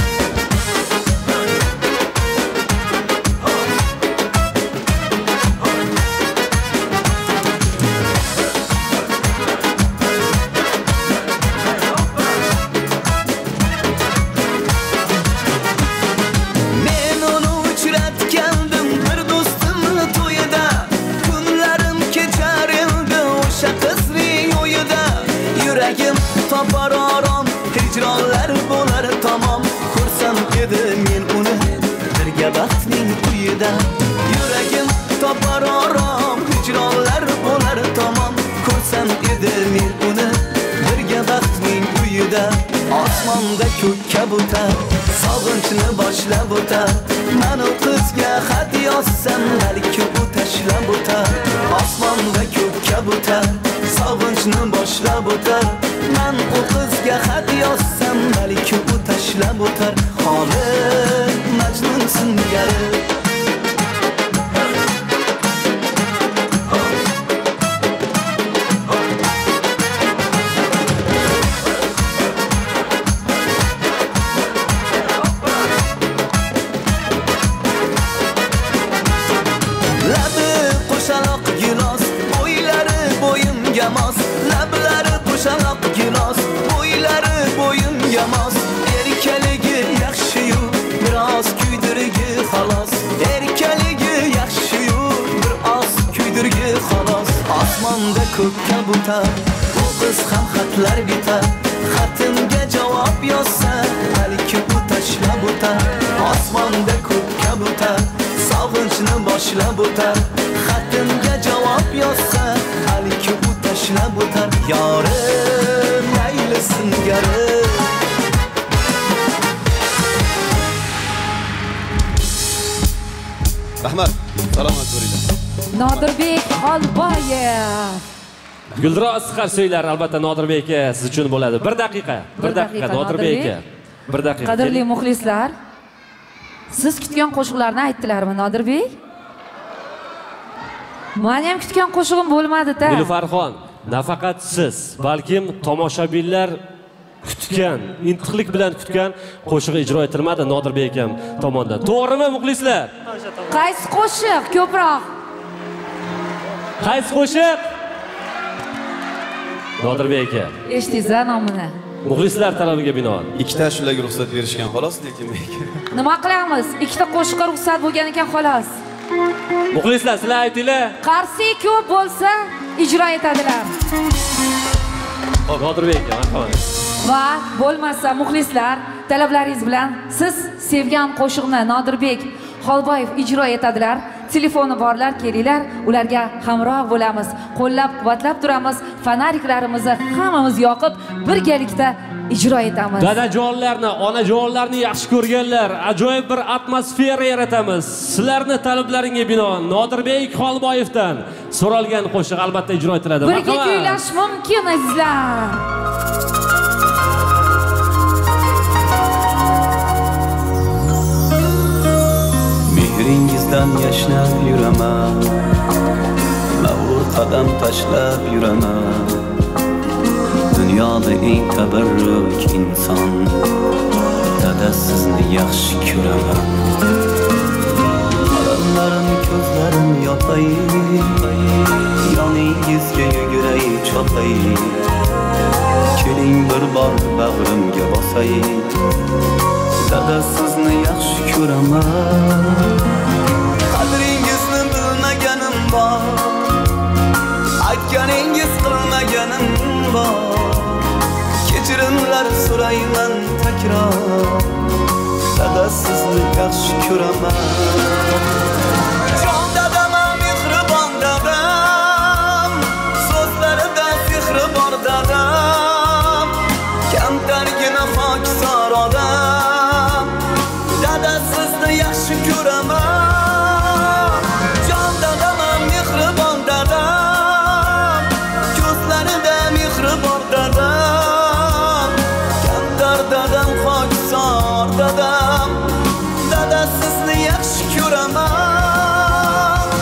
Toparorom hijronlar bo'lar tamom. Ko'rsam edi men uni birga baxtning uyida. Yuragim toparorom hijronlar bo'lar tamom. Ko'rsam edi men uni birga baxtning uyida. Osmonda ko'k kabutar sog'inchni boshlab o'tar. Men u qizga xat yozsam balki u tashlab o'tar. Osmonda ko'k kabutar sog'inchni boshlab o'tar. Men u qizga xat yozsam balki u tashlab o'tar. Holim Majnun singari. Labi qo'shaloq gilos, bo'ylari bo'yimga mos. Lablari qo'shaloq gilos, bo'ylari bo'yimga mos. Erkaligi yaxshi-yu, biroz kuydirgi xolos. Erkaligi yaxshi-yu, biroz kuydirgi xolos. Osmonda ko'k kabutar, bu qiz ham xatlar bitar. Xatimga javob yozsa, balki u tashlab o'tar. Osmonda ko'k kabutar sog'inchni boshlab o'tar. Xatimga javob yozsa, balki u tashlab o'tar. Yorim Layli singari. Rahmat. Salomat bo'linglar. Nodirbek Xolboyev. Guldiroz qarsiylar albatta Nodirbek aka siz uchun bo'ladi. 1 daqiqa. 1 daqiqa Nodirbek aka. 1 daqiqa. Qadrli muxlislar, siz kutgan qo'shiqlarni aytdilarmi Nodirbek? Men ham kutgan qo'shig'im bo'lmadi-da. Nilfarxon, nafaqat siz, balkim tomoshabinlar kutgan, intiqlik bilan kutgan qo'shiq ijro etilmadi Nodirbek akam tomonidan. To'g'rimi muxlislar? Qaysi qo'shiq ko'proq? Qaysi qo'shiq? Nodirbek aka. Eshitdingizlar nomini? Muxlislar talabiga binoan. Ikkita shularga ruxsat berishgan xolos, lekin nima qilamiz? Ikkita qo'shiqqa ruxsat bo'lgan ekan xolos. Muxlislar sizlar aytinglar. Qarsi ko'p bo'lsa ijro etadilar. Nodirbek aka, marhamat. Va bo'lmasa muxlislar talablaringiz bilan siz sevgan qo'shiqni Nodirbek Xolboyev ijro etadilar. Telefoni borlar, kelinglar, ularga hamroh bo'lamiz, qo'llab-quvvatlab turamiz, fanariklarimizni hammamiz yoqib birgalikda ijro etamiz. Dadajonlarni, onajonlarni yaxshi ko'rganlar, ajoyib bir atmosfera yaratamiz. Sizlarning talablaringga binoan Nodirbek Xolboyevdan so'ralgan qo'shiq albatta ijro etiladi. Birga kuylash mumkin azizlar. Mehringizdan yashnab yuraman, mag'rur qadam tashlab yuraman. Dunyoda eng tabarruk inson, dada sizni yaxshi ko'raman. Qalamlarim, ko'zlarim yopay, yoningizga yuguray chopay. Keling bor bag'rimga bosay. Dada sizni yaxshi ko'raman. Qadringizni bilmaganim bor. Aytganingiz qilmaganim bor. Kechirimlar so'rayman takror. Dada sizni yaxshi ko'raman. Jon dadam, mehribon dadam, so'zlarida sehri bor dadam. Kamtargina xokisor odam. Dada sizni yaxshi ko'raman. Jon dadam, mehribon dadam, ko'zlarida mehri bor dadam. Kamtar dadam, xokisor dadam. Dada sizni yaxshi ko'raman.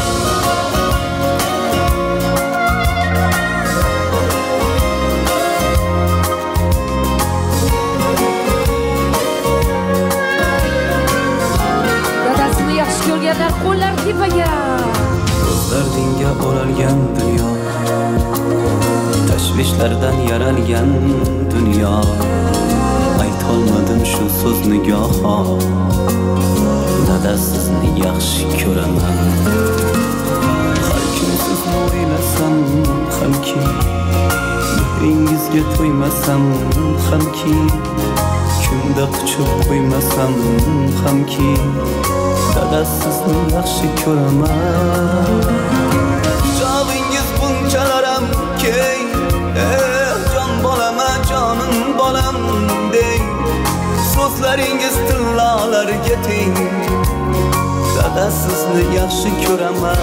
Dadasini yaxshi ko'rganlar qo'llar tepaga. Ko'zlaringga o'ralgan dunyo, tashvishlardan yaralgan dunyo. Aytolmadim shu so'zni goho. Dada sizni yaxshi ko'raman. Har kun sizni o'ylasam hamki, mehringizga to'ymasam hamki, kunda quchib qo'ymasam hamki, dada sizni yaxshi ko'raman. Quchog'ingiz bunchalaram keng, jon bolama jonim bolam deng. So'zlaringiz tillolarga teng. Dada sizni yaxshi ko'raman.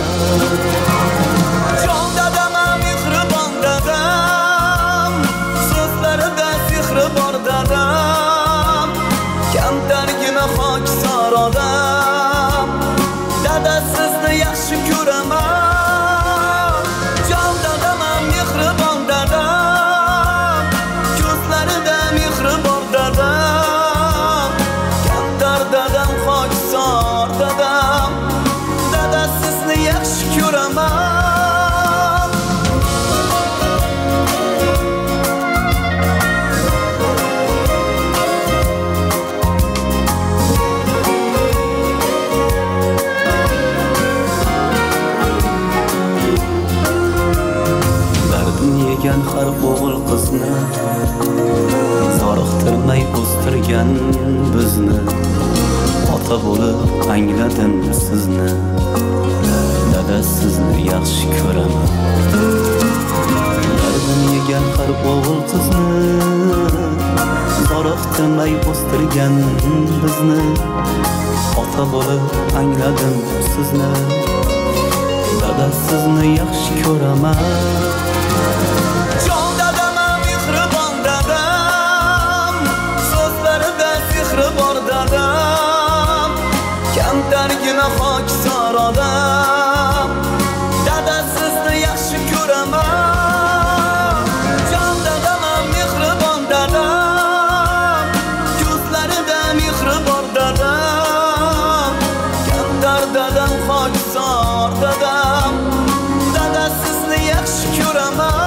Jon dadam, mehribon dadam, so'zlarida sehri bor dadam. Kamtargina xokisor odam. Dada sizni yaxshi ko'raman. Jon dadam, mehribon dadam, ko'zlarida mehri bor dadam. Kamtar dadam, xokisor dadam. Dada sizni yaxshi ko'raman. Dardim yegan har o'g'il qizni, zoriqtirmay o'stirgan bizni. Ota bo'lib angladim sizni. Dada sizni yaxshi ko'raman. Dardim yegan har o'g'il qizni, zoriqtirmay o'stirgan bizni. Ota bo'lib angladim sizni. Dada sizni yaxshi ko'raman. Jon dadam, mehribon dadam, so'zlarida sehri bor dadam. Kamtargina xokisor odam. Dada sizni yaxshi ko'raman. Jon dadam, mehribon dadam, ko'zlarida mehri bor dadam. Kamtar dadam, xokisor dadam. Dada sizni yaxshi ko'raman.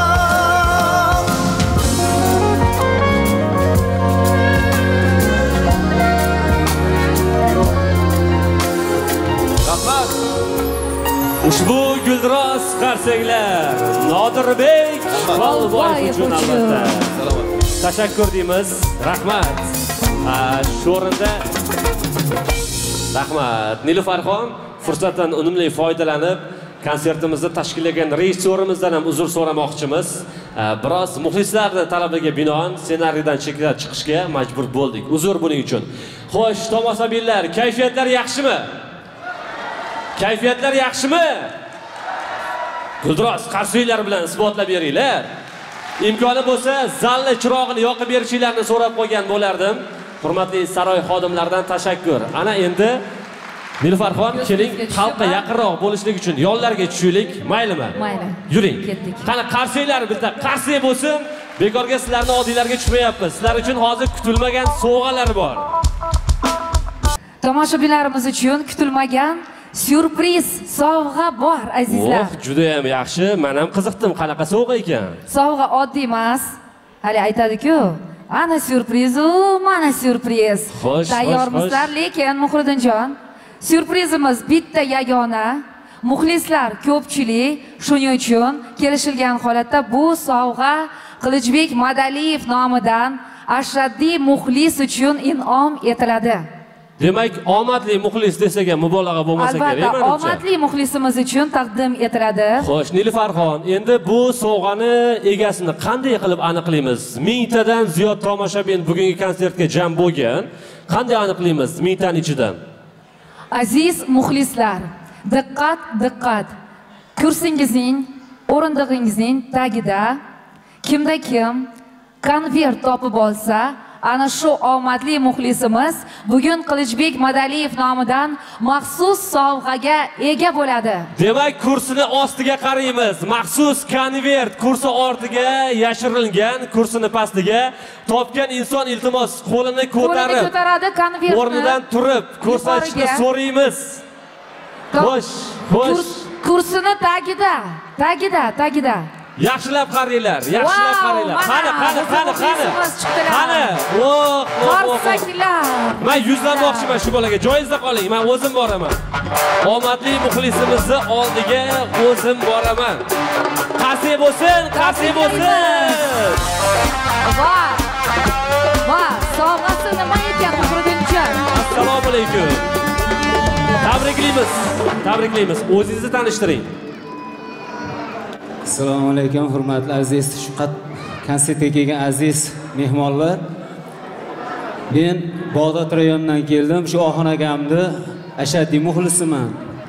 Rahmat. Ushbu guldiroz qarsaklar Nodirbek Xolboyev uchun albatta. Tashakkur deymiz. Rahmat. Shu o'rinda rahmat. Nilufarxon fursatdan unumli foydalanib konsertimizni tashkillagan rejissyorimizdan ham uzr so'ramoqchimiz. Biroz muxlislarning talabiga binoan ssenariydan cheklab chiqishga majbur bo'ldik. Uzr buning uchun. Xo'sh, tomoshabinlar, kayfiyatlar yaxshimi? Kayfiyatlar yaxshimi? Guldiroz qarsaklar bilan isbotlab beringlar. Imkoni bo'lsa, zalni chirog'ini yoqib berishingizni so'rab qo'ygan bo'lardim. Hurmatli saroy xodimlaridan tashakkur. Ana endi Nilufarxon, keling, xalqqa yaqinroq bo'lishlik uchun yo'llarga tushaylik, maylimi? Mayli. Yuring. Ketdik. Qani qarsaklar bizda qarsak bo'lsin, bekorga sizlarning oddiylarga tushmayapmiz. Sizlar uchun hozir kutilmagan sovg'alar bor. Tomoshabinlarimiz uchun kutilmagan syurpriz sovg'a bor, azizlar. Juda ham yaxshi. Men ham qiziqdim, qanaqa sovg'a ekan? Sovg'a oddiy emas. hali aytadi-ku, ana syurprizu, mana syurpriz. Tayyormisizlar, lekin Muhriddinjon, syurprizimiz bitta yagona. Muxlislar ko'pchilik, shuning uchun kelishilgan holatda bu sovg'a Qilichbek Madaliyev nomidan ashaddiy muxlis uchun in'om etiladi. Demak, omadli muxlis desak ham mubolag'a bo'lmasa kerak, menimcha. Albatta, omadli muxlisimiz uchun taqdim etiladi. Xo'sh, Nilufarxon, endi bu sovg'ani egasini qanday qilib aniqlaymiz? 1000 tadan ziyod tomoshabin bugungi konsertga jam bo'lgan. Qanday aniqlaymiz 1000 taning ichidan? Aziz muxlislar, diqqat, diqqat. Kursingizning, o'rindig'ingizning tagida kimda kim konvert topib olsa, ana shu omadli muxlisimiz bugun Qilichbek Madaliyev nomidan maxsus sovg'aga ega bo'ladi. Demak, kursini ostiga qaraymiz. Maxsus konvert kursi ortiga yashirilgan, kursini pastiga topgan inson iltimos qo'lini ko'taradi, konvertni o'rnidan turib ko'rsatishni so'raymiz. Xo'sh, xo'sh. Kursini tagida. Yaxshilab qaranglar, yaxshilab qaranglar. Qani. Qarsaklar. Men yuzlamoqchiman shu bolaga. Joyingizda qoling, men o'zim boraman. Omadli muxlisimizni oldiga o'zim boraman. Qasi bo'lsin. Va, sovg'asi nima ekan, Muhriddinjon? Assalomu alaykum. Tabriklaymiz. O'zingizni tanishtiring. Assalomu alaykum, hurmatli aziz konsertga kelgan aziz mehmonlar. Men Bag'dod rayonidan keldim. Shu Oxon akamni ashaddiy muxlisiman.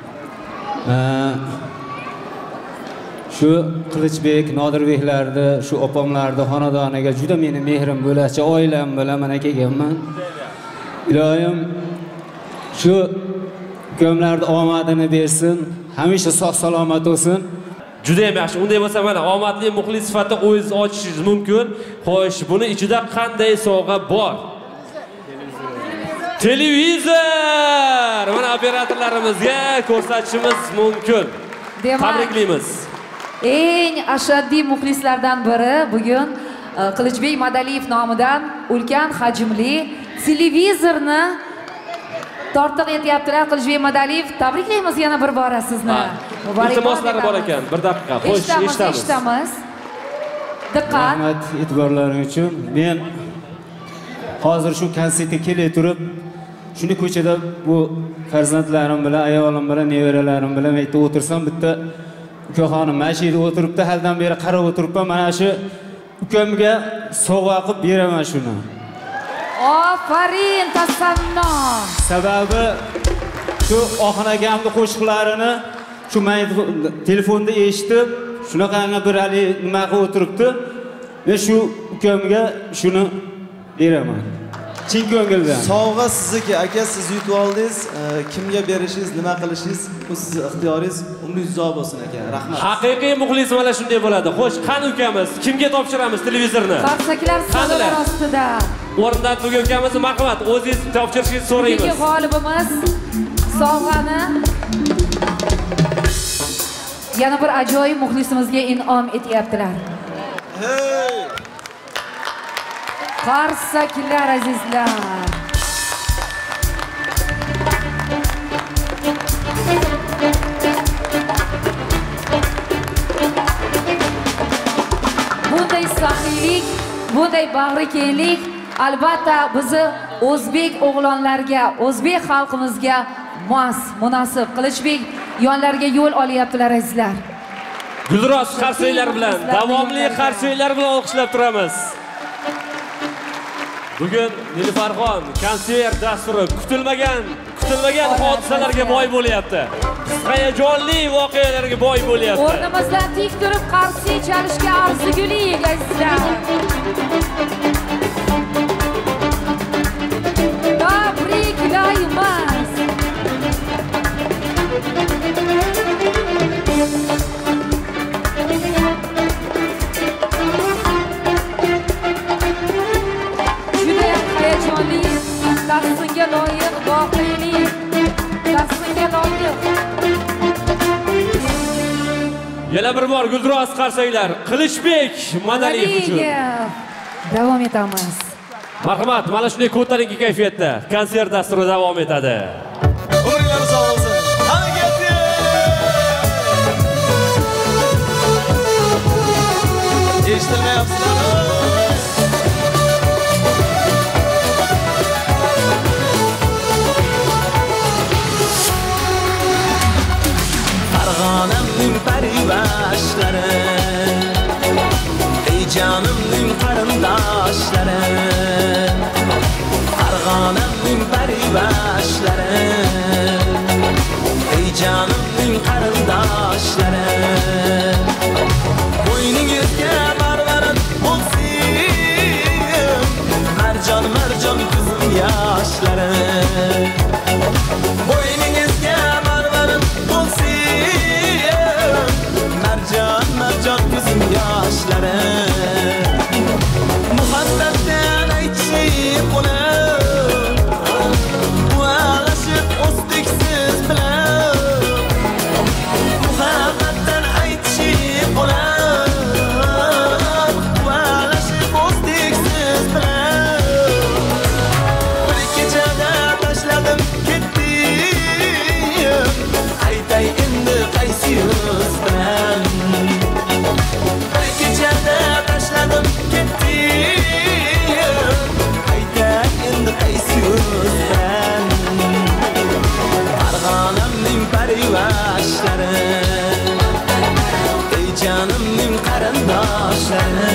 Shu Qilichbek, Nodirbeklarni, shu opamlarni xonadoniga juda meni mehrim bo'lacha oilam bilan mana kelganman. Iloyim shu ukamlarni omadini bersin, hamisha sog' salomat bo'lsin. Juda ham yaxshi. Unday bo'lsa, mana omadli muxlis sifatida o'zingiz ochishingiz mumkin. Xo'sh, buni ichida qanday sovg'a bor? Televizor! Mana operatorlarimizga ko'rsatishimiz mumkin. Tabriklaymiz. Eng ashaddiy muxlislardan biri bugun Qilichbek Madaliyev nomidan ulkan hajmli televizorni tortiq etyaptilar. Qilichbek Madaliyev, tabriklaymiz yana bir bora sizni. Iltimoslari bor ekan. Bir daqiqa. Xo'sh, eshitamiz. Diqqat. Rahmat e'tiborlaring uchun. Men hozir shu konsertga kelib turib, shuni ko'chada bu farzandlarim bilan, ayolim bilan, nevaralarim bilan yerda o'tirsam, bitta ukaxonim mana shu yerda o'tiribdi, haldan beri qarab o'tiribman. Mana shu ukamga sovg'a qilib beraman shuni. Afarin, tasannum. Sababi shu Oxon akamning qo'shiqlarini shu men telefonda eshitib, shunaqangi bir hali nima qilib o'tiribdi. Men shu ukamga shuni beraman. Chin ko'ngildan. Sovg'a sizniki, aka, siz yutib oldingiz. Kimga berishingiz, nima qilishingiz, bu sizning ixtiyoringiz. Umringiz uzoq bo'lsin, aka. Rahmat. Haqiqiy muxlis mana shunday bo'ladi. Xo'sh, qani ukamiz? Kimga topshiramiz televizorni? Qarsaklar sovg'alar ostida. O'rnidan turgan ukamizni marhamat, o'zingiz topshirishingizni so'raymiz. Bugungi g'olibimiz sovg'ani yana bir ajoyib muxlisimizga in'om etyaptilar. Hey! Qarsaklar azizlar. Bunday saxiylik, bunday bag'rikenglik albatta bizni o'zbek o'g'lonlarga, o'zbek xalqimizga mos, munosib. Qilichbek yonlariga yo'l olyaptilar azizlar. Gulroz qarsaklar bilan, davomli qarsaklar bilan olqishlab turamiz. Bugun Nilufarxon konsert dasturi kutilmagan hodisalarga boy bo'lyapti. Hayajonli voqealarga boy bo'lyapti. O'rnimizdan tik turib qarsak chalishga arzigulik azizlar. Tabriklaymiz. Tahsinga loyiq voqelik, tahsinga loyiq. Yana bir bor gulduros qarsaklar Qilichbek Madaliyev uchun. Davom etamiz. Marhamat, mana shunday ko'tarinki kayfiyatda konsert dasturi davom etadi. Umringiz sog' bo'lsin. Eshitmayapsizlar? Farg'onamning parivashlari, ey jonimning qarindoshlari, Farg'onamning parivashlari, ey jonimning qarindoshlari, bo'yningizga marvarid bo'lsin, marjon marjon ko'zim yoshlari, bo'yningizga marvarid bo'lsin, marjon marjon ko'zim yoshlari, muhabbatdan aytishib bo'lib, bu g'ashib o'zdiksiz bilan, muhabbatdan aytishib bo'lib, bu g'ashib o'zdiksiz bilan, bir kechada tashladim ketdim, aytay endi qaysi yo'l bilan, bir kechada tashladim ketdim, aytay endi qaysi yo'l bilan, Farg'onamning parivashlari, ey jonimning qarindoshlari.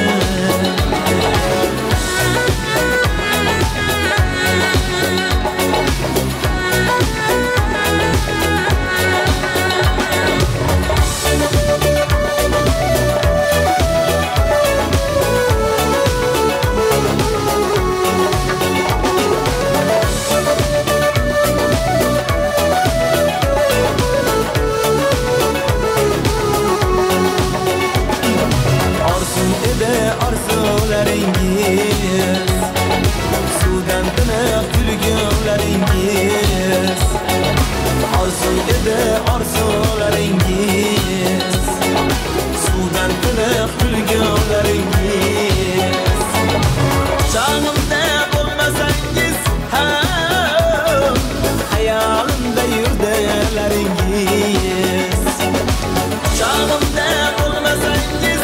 Orzularingiz, suvdan tiniq kulgularingiz, orzum edi orzularingiz, suvdan tiniq kulgularingiz, jonimda bo'lmasangiz ham hayolimda yurdilaringiz, jonimda bo'lmasangiz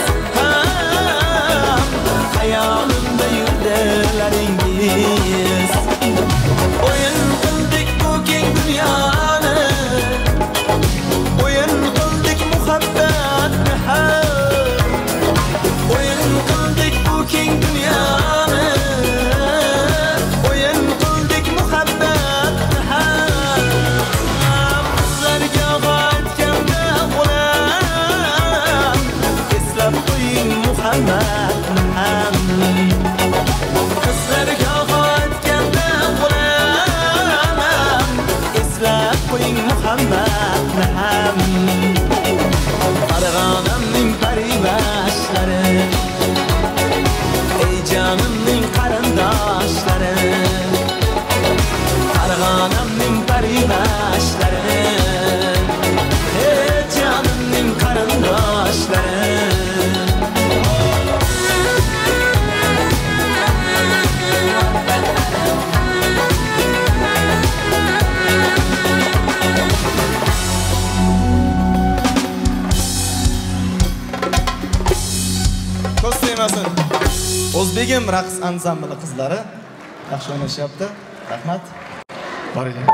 hayolimda yurdilaringiz, o'yin qildik bu keng dunyoni, o'yin qildik muhabbatni ham, o'yin qildik bu keng dunyoni, o'yin qildik muhabbatni ham, qizlarga aytganda bo'lam, eslab qo'ying Muhammadni ham, qizlarga aytganda bo'laman, eslab qo'ying Muhammadni ham, Farg'onamning parivashlari, ey jonimning qarindoshlari, Farg'onamning parivashlari, ey jonimning qarindoshlari. O'zbegim raqs ansambli qizlari yaxshi o'ynashyapti. Rahmat. Boringlar.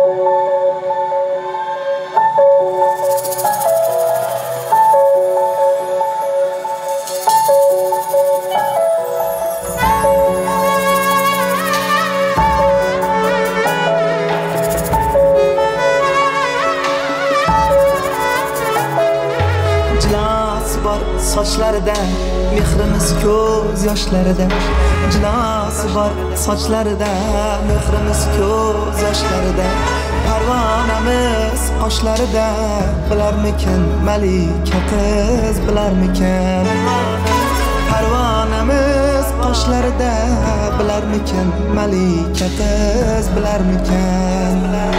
Sochlarida mehrimiz ko'z yoshlarida, jilosi bor sochlarida mehrimiz ko'z yoshlarida, parvonamiz qoshlarida, bilarmikin malika qiz bilarmikin, parvonamiz qoshlarida, bilarmikin malika qiz bilarmikin.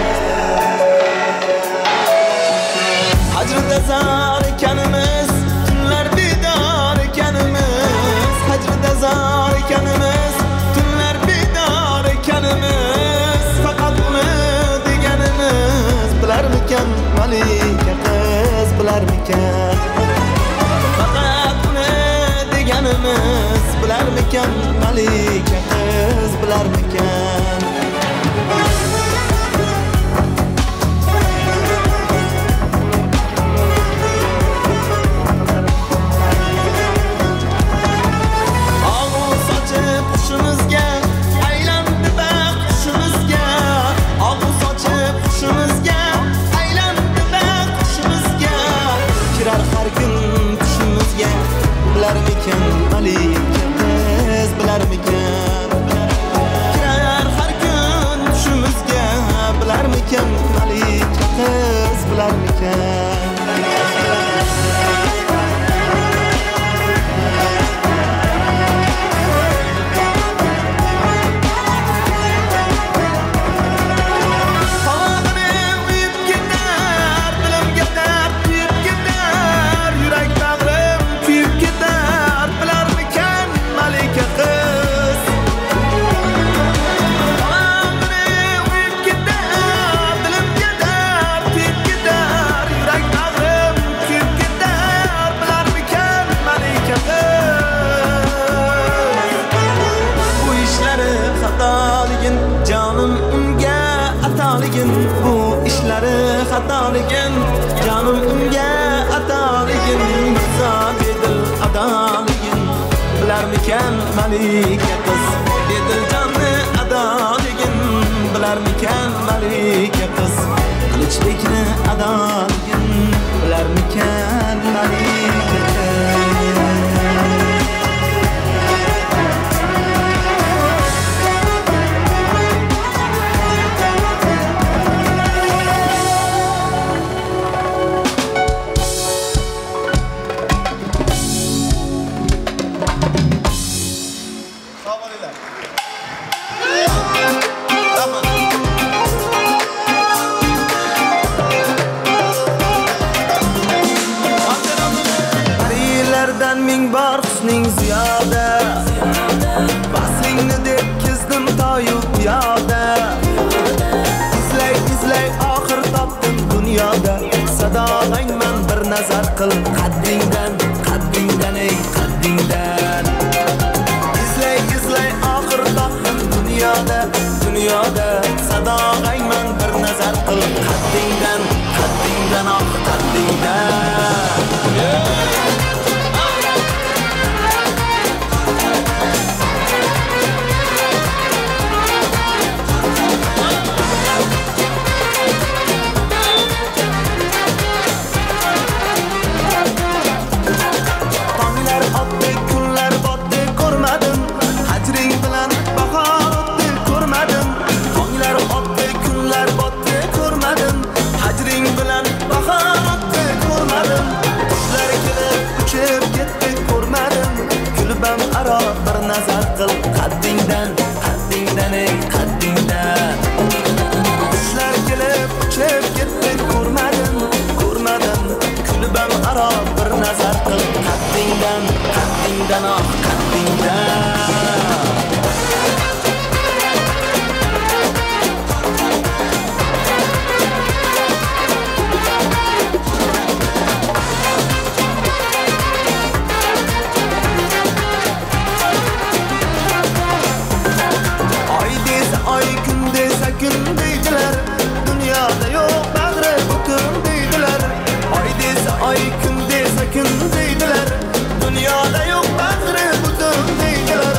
Hajrda zor ekanimiz, tunlar bedor ekanimiz, hajrda zor ekanimiz, bilarmikan malika qiz bilarmikan Ağul sochib qushimizga aylandi baxt qushimizga Ağul sochib qushimizga aylandi baxt qushimizga kirar har kun qushimizga bilarmikan malika qiz bilarmikan kirar har kun qushimizga bilarmikan malika qiz bilarmikan bu ishlari xatoligin jonim unga atoligin bedil adoligin bilarmikan malika qiz bedil jonni adoligin bilarmikan malika qiz qilichbekni adoligin bilarmikan malika qiz ming bor husning ziyoda Vaslingni deb kizdim toyu piyoda Izlay oxir topdim dunyoda Sadog'angman bir nazar qil qaddingdan ey qaddingdan Izlay oxir topdim dunyoda Sadog'angman bir nazar qil qaddingdan oh qaddingdan bir nazar qil qaddingdan ey qaddingdan Qushlar kelib uchib ketdi ko'rmadim kulbam aro bir nazar qil qaddingdan oh qaddingdan kun deydilar dunyoda yo'q bag'ri butun deydilar oy desa kun desa kun deydilar dunyoda yo'q bag'ri butun deydilar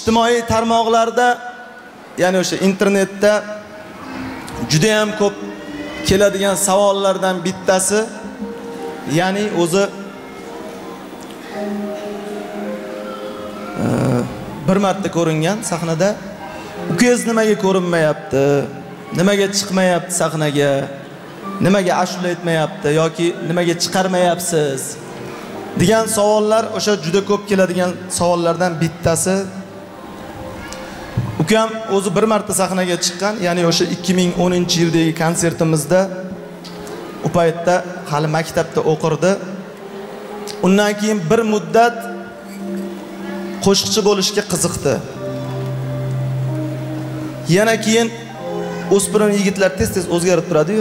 ijtimoiy tarmoqlarda, ya'ni o'sha internetda juda ham ko'p keladigan savollardan bittasi, ya'ni o'zi bir marta ko'ringan sahnada ukangiz nimaga ko'rinmayapti, nimaga chiqmayapti sahnaga, nimaga ashula aytmayapti yoki nimaga chiqarmayapsiz degan savollar o'sha juda ko'p keladigan savollardan bittasi. Ukam o'zi bir marta sahnaga chiqqan, ya'ni o'sha 2010-yildagi konsertimizda u paytda hali maktabda o'qirdi. Undan keyin bir muddat qo'shiqchi bo'lishga qiziqdi. Yana keyin o'spirin yigitlar tez-tez o'zgarib turadi-yu.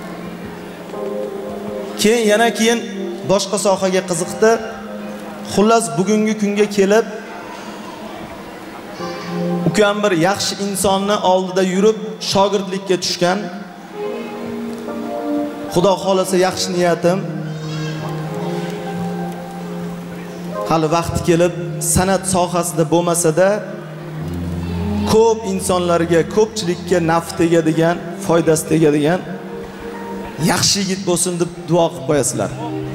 Keyin boshqa sohaga qiziqdi. Xullas bugungi kunga kelib ukam bir yaxshi insonni oldida yurib shogirdlikka tushgan. Xudo xolasa yaxshi niyatim hali vaqti kelib san'at sohasida bo'lmasa-da ko'p insonlarga, ko'pchilikka naf tegadigan, foydasi tegadigan yaxshi yigit bo'lsin deb duo qilib qo'yasizlar.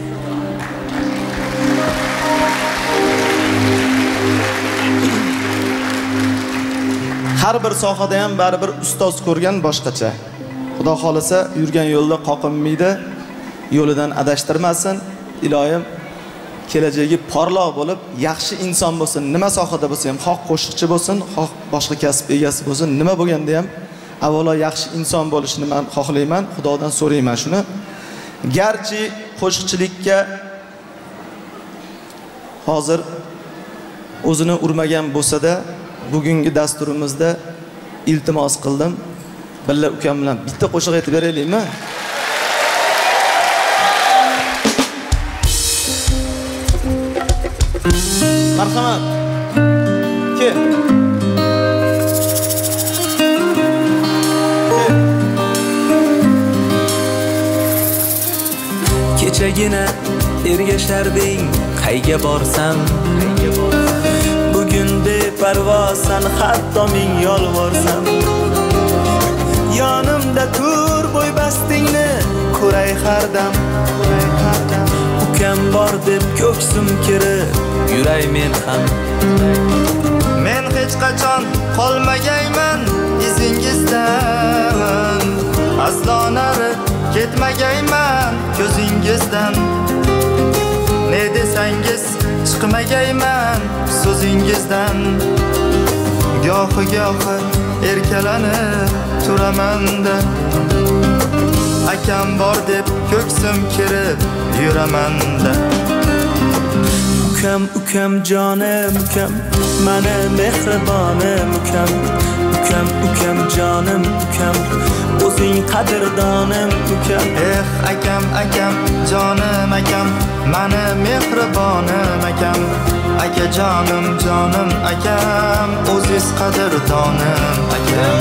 Har bir sohada ham baribir ustoz ko'rgan boshqacha. Xudo xolasa yurgan yo'lda qoqinmaydi, yo'lidan adashtirmasin. Iloyim kelajagi porloq bo'lib, yaxshi inson bo'lsin. Nima sohada bo'lsa ham, xoh qo'shiqchi bo'lsin, xoh boshqa kasb egasi bo'lsin, nima bo'lganda ham avvalo yaxshi inson bo'lishni men xohlayman, Xudodan so'rayman shuni. Garchi qo'shiqchilikka hozir o'zini urmagan bo'lsa-da, bugungi dasturimizda iltimos qildim. Billa ukam bilan bitta qo'shiq aytib beraylikmi? Marhamat. Kel. Kechagina ergasharding qayga borsam, bugun beparvosan hatto ming yolvorsam. Yonimda tur bo'y bastingni ko'ray hardam. Ukam bor deb ko'ksim kirib yuray men ham. Men hech qachon qolmagayman izingizdan, aslo nari ketmagayman ko'zingizdan. Ne desangiz chiqmagayman so'zingizdan. Gohi erkalanib turaman-da, akam bor deb ko'ksim kirib yuraman-da. Ukam jonim, ukam mani mehribonim, ukam jonim, ukam o'zing qadrdonim, ukam. Akam jonim, akam mani mehribonim, akam. Aka jonim, akam o'ziz qadrdonim, akam.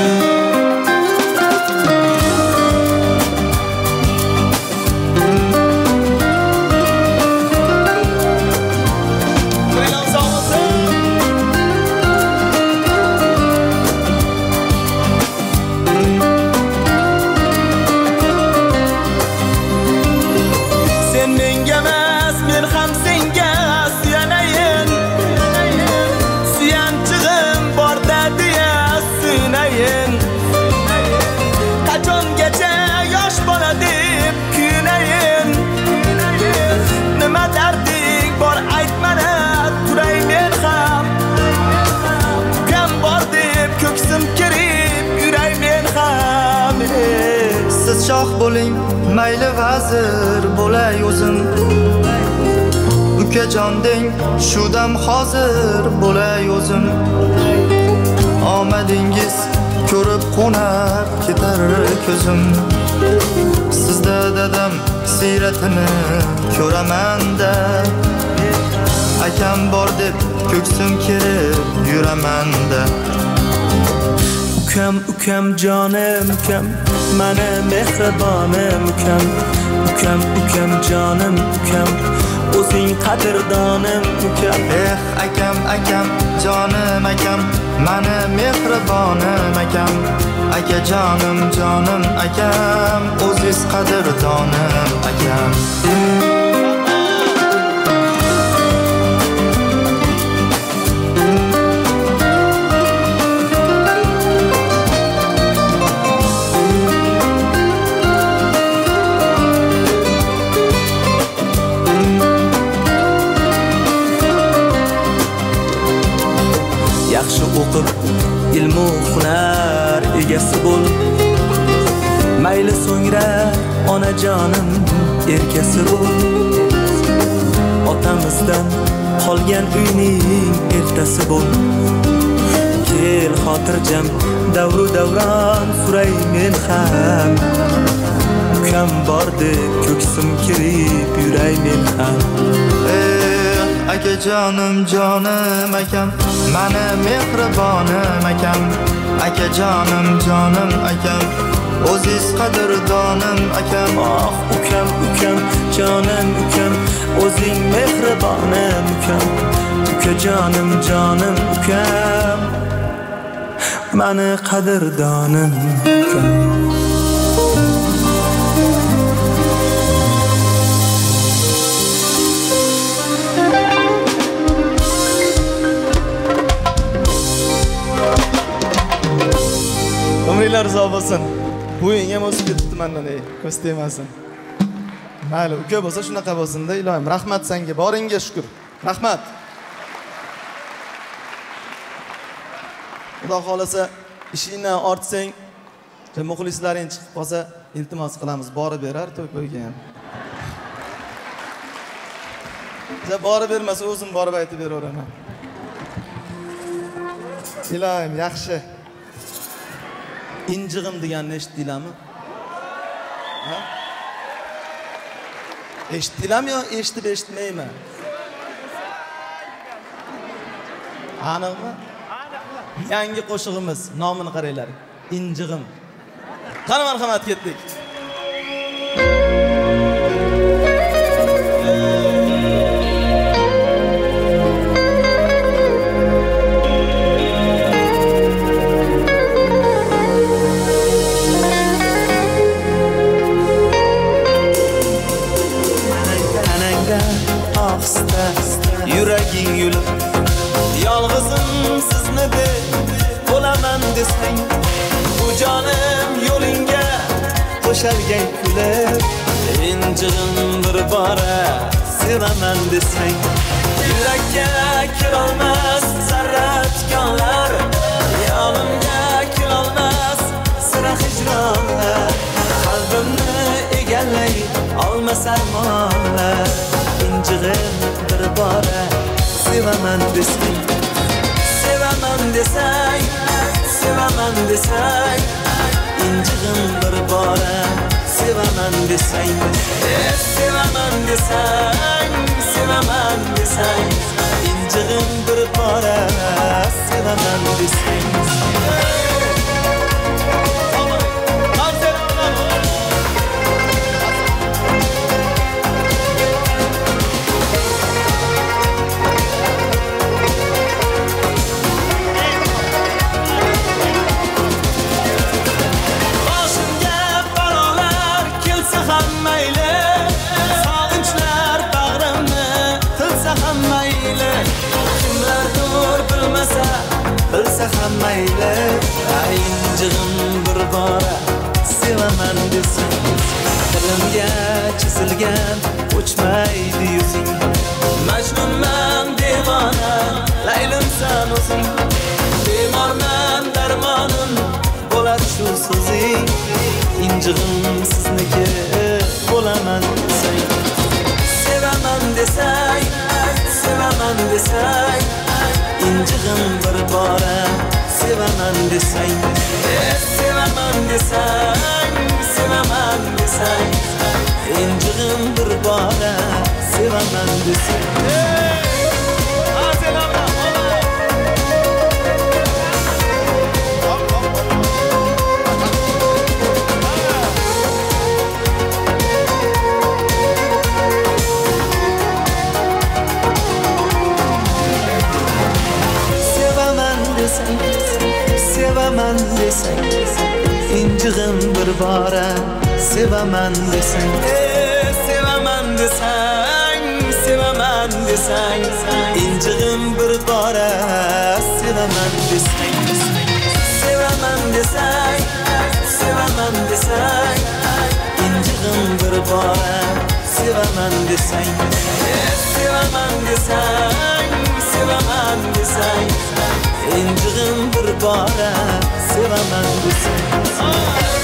Siz shoh bo'ling, mayli vazir bo'lay o'zim. Ukajon deng, shu dam hozir bo'lay o'zim. Omadingiz ko'rib qo'nar ketar ko'zim. Sizda dadam siyratini ko'raman-da, akam bor deb ko'ksim kirib yuraman-da. ukam jonim ukam mana mehribonim ukam jonim ukam o'zing qadrdonim ukam akam jonim akam mana mehribonim akam akajonim akam o'ziz qadrdonim akam yaxshi o'qib ilmu hunar egasi bo'l mayli so'ngra onajonim erkasi bo'l otamizdan qolgan uyning ertasi bo'l kel xotirjam davru davron suray men ham ukam bor deb ko'ksim kirib yuray men ham akajonim akam mana mehribonim akam akajonim akam o'ziz qadrdonim akam ukam jonim ukam o'zing mehribonim ukam ukajonim ukam mani qadrdonim ukam Umringlar rizo bo'lsin. Bo'ying ham o'sib ketibdi mendan, ko'z tegmasin. Mayli, uka bo'lsa shunaqa bo'lsin-da, ilohim. Rahmat senga, boringga shukr. Rahmat. Xudo xolasa, ishingdan ortsang, muxlislaring chiqib qolsa, iltimos qilamiz, borib berar to'y-po'yga ham. Siz borib bermasa, o'zim borib aytib beraveraman. Ilohim, yaxshi. İncig'im deganni eshitdinglarmi? Ha? Eshitdinglarmi yo eshitib eshitmaymi? Aniqmi? Yangi qo'shig'imiz, nomini qaranglar. İncig'im. Qani marhamat ketdik. Yuraging yulib yolg'izim sizni deb bo'laman desang bu jonim yo'lingga qo'shalgay kulib injig'im bir bora sevaman desang yurakka kirolmas zarra tikonlar yonimga kelolmas sira hijronlar qalbimni egallay olmas armonlar injig'im bir bora sevaman desang injig'im bir bora sevaman desang sevaman desang injig'im bir bora sevaman desang bilsa ham mayli injig'im bir bora sevaman desang dilimga chizilgan o'chmaydi yuzing majnunman devona laylimsan o'zing bemorman darmonim bo'lar shu so'zing injig'im sizniki bo'laman desang sevaman desang injig'im bir bora sevaman desang sevaman desang injig'im bir bora sevaman desang İncig'im bir bora sevaman desang, sevaman desang, sevaman desang, incig'im bir bora sevaman desang, sevaman desang, sevaman desang, incig'im bir bora sevaman desang, sevaman desang, sevaman desang, incig'im bir bora sevaman desang.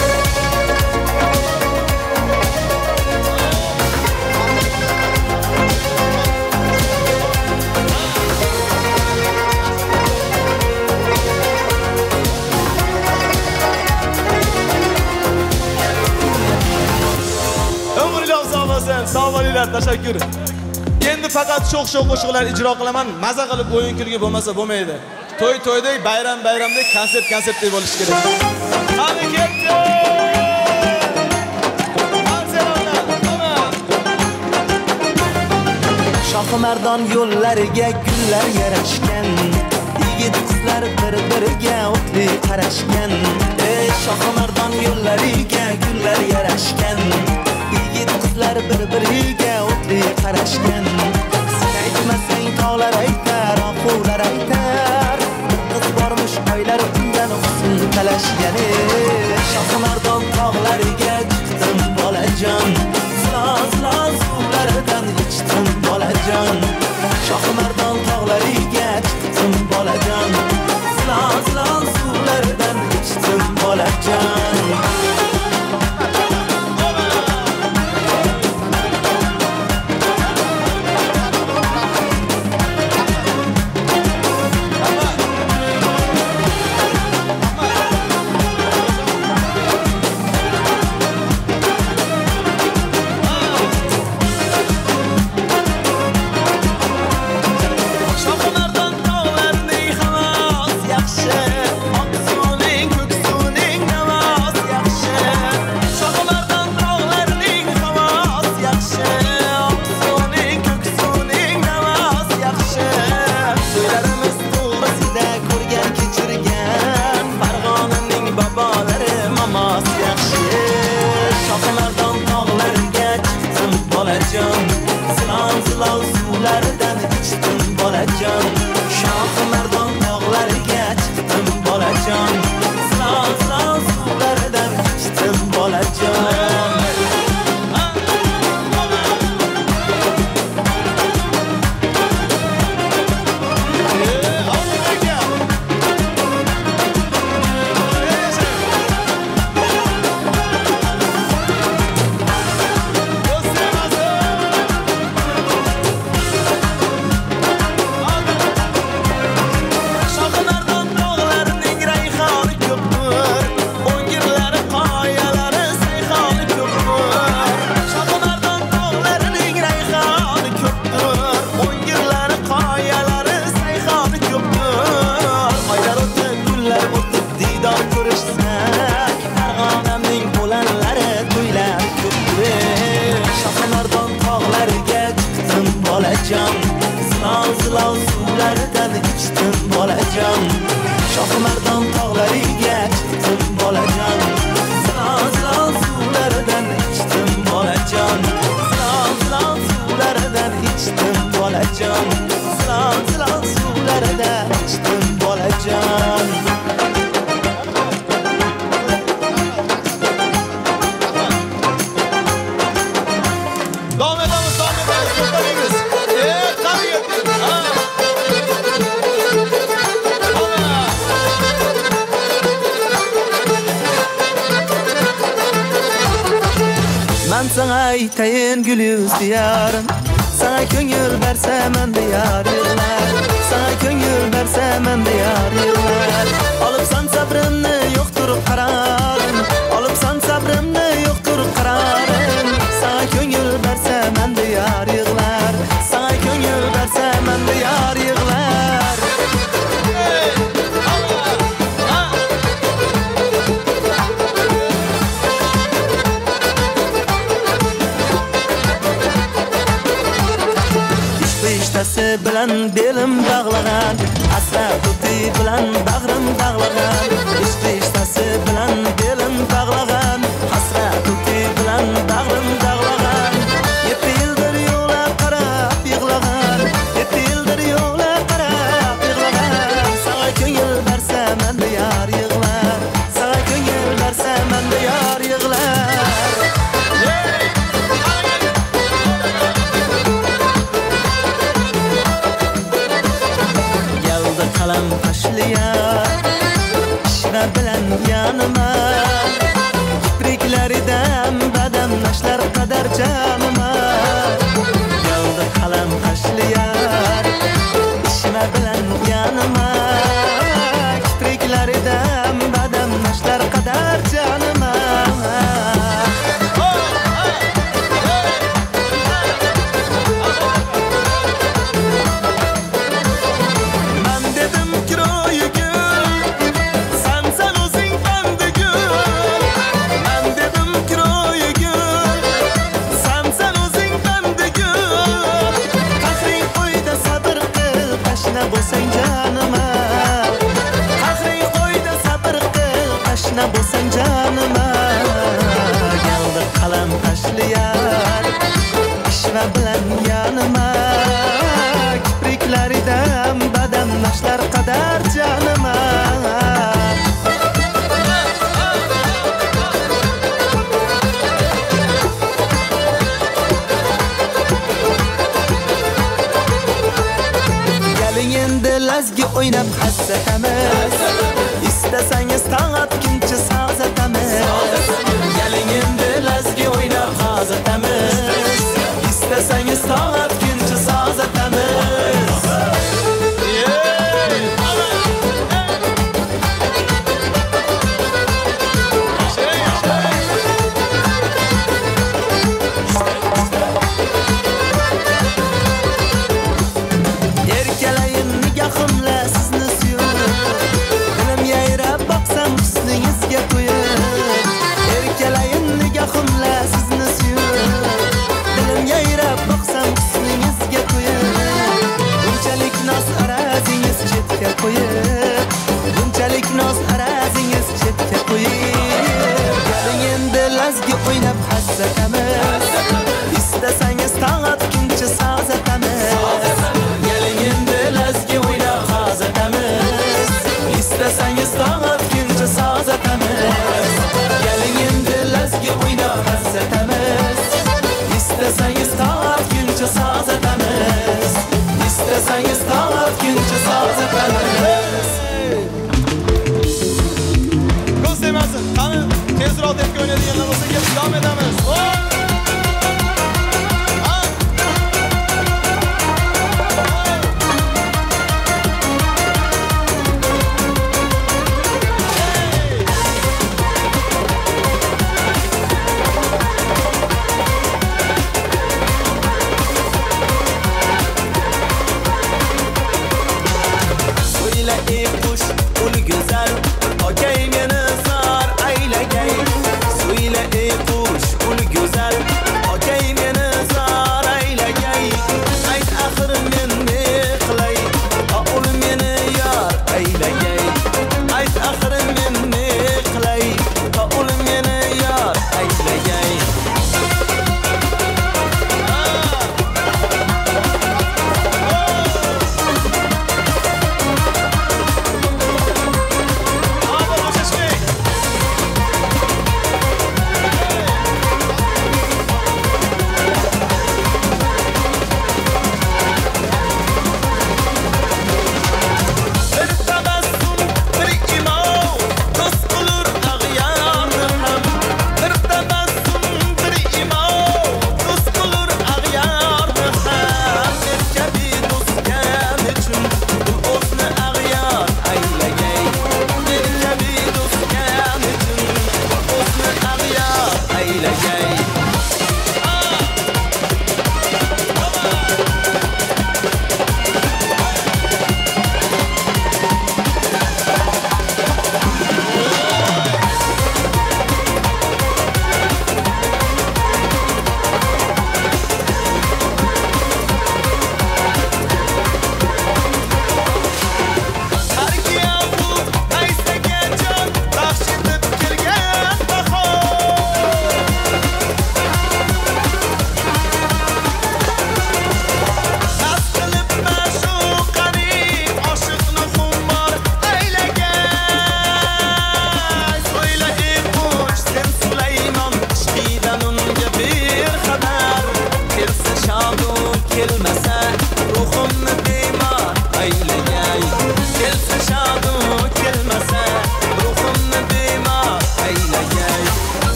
Sağ olinglar, tashakkur. Endi faqat sho'x-sho'x qo'shiqlar ijro qilaman. Maza qilib o'yin kulgi bo'lmasa bo'lmaydi. To'y-to'ydek, bayram-bayramdek, konsert-konsertdek bo'lish kerak. Qani ketdi. Shohimardon yo'llariga gullar yarashgan, yigit qizlar bir-biriga o'tli qarashgan. Ey shohimardon yo'llariga gullar yarashgan, yigit qizlar bir-biriga o'tli qarashgan. Sen aytmasang tog'lar aytar, oquvlar aytar, qiz bormish oylar undan husn talashgan. Shohimardon tog'lariga chiqdim bolajon, zilozil suvlaridan ichdim bolajon. Shohimardon tog'lariga chiqdim bolajon, zilozil suvlaridan ichdim bolajon. Shohimardon tog'lariga chiqdim bolajon, zilozil suvlaridan ichdim bolajon, zilozil suvlaridan ichdim bolajon, zilozil suvlaridan ichdim bolajon. Ben sana aytayın gül yüzlü yarım, sana köngül bersem ben de yarırlar, sana köngül bersem ben de yarırlar. Alıpsan sabrımni yoktur kararım, alıpsan sabrımni yoktur kararım. Sana köngül bersem ben de yarırlar, sana köngül bersem ben de yarırlar. Bilan belim bağlagan, Hasrat o'ti bilan bag'rim dag'lagan, ishq ishtasi bilan belim dag'lagan, hasrat o'ti bilan bag'rim dag'lagan. 7 yildir yo'lab qarab yig'lagan, 7 yildir yo'lab qarab yig'lagan. Sana ko'ngil bersa menda yar yig'lar, sana ko'ngil bersa menda yar yig'lar. Qalam tashliyar ishra bilan yanima, kipriklaridan badam nashlar qadar janima. Keldi qalam tashliyar ishra bilan yanima, kipriklaridan badam nashlar qadar janima. Bo'lsang janima, qahring qo'yda sabr qil, tashna bo'lsang janima. Keldi qalam tashliyar ishra bilan yanima, kipriklaridan badam nashlar qadar janima. Endi lazgi o'ynab hassatamiz, istasangiz tag'at kunchi sazatamiz. Keling endi lazgi o'ynab hazatamiz, istasangiz tag'at kunchi sazatamiz. Bunchalik noz arazingiz chetga qo'yib, keling endi lazgi o'ynab hassatamiz, istasangiz tag'at kunchi sazatamiz. Keling endi lazgi o'ynab hazatamiz, istasangiz tag'at kunchi sazatamiz. Keling endi lazgi o'ynab hassatamiz, istasangiz tag'at kunchi sazatamiz, istasangiz tag'at kunchi sazatamiz. Qani tezroq deb o'ynaydiganlar bo'lsa, kelib davom etamiz.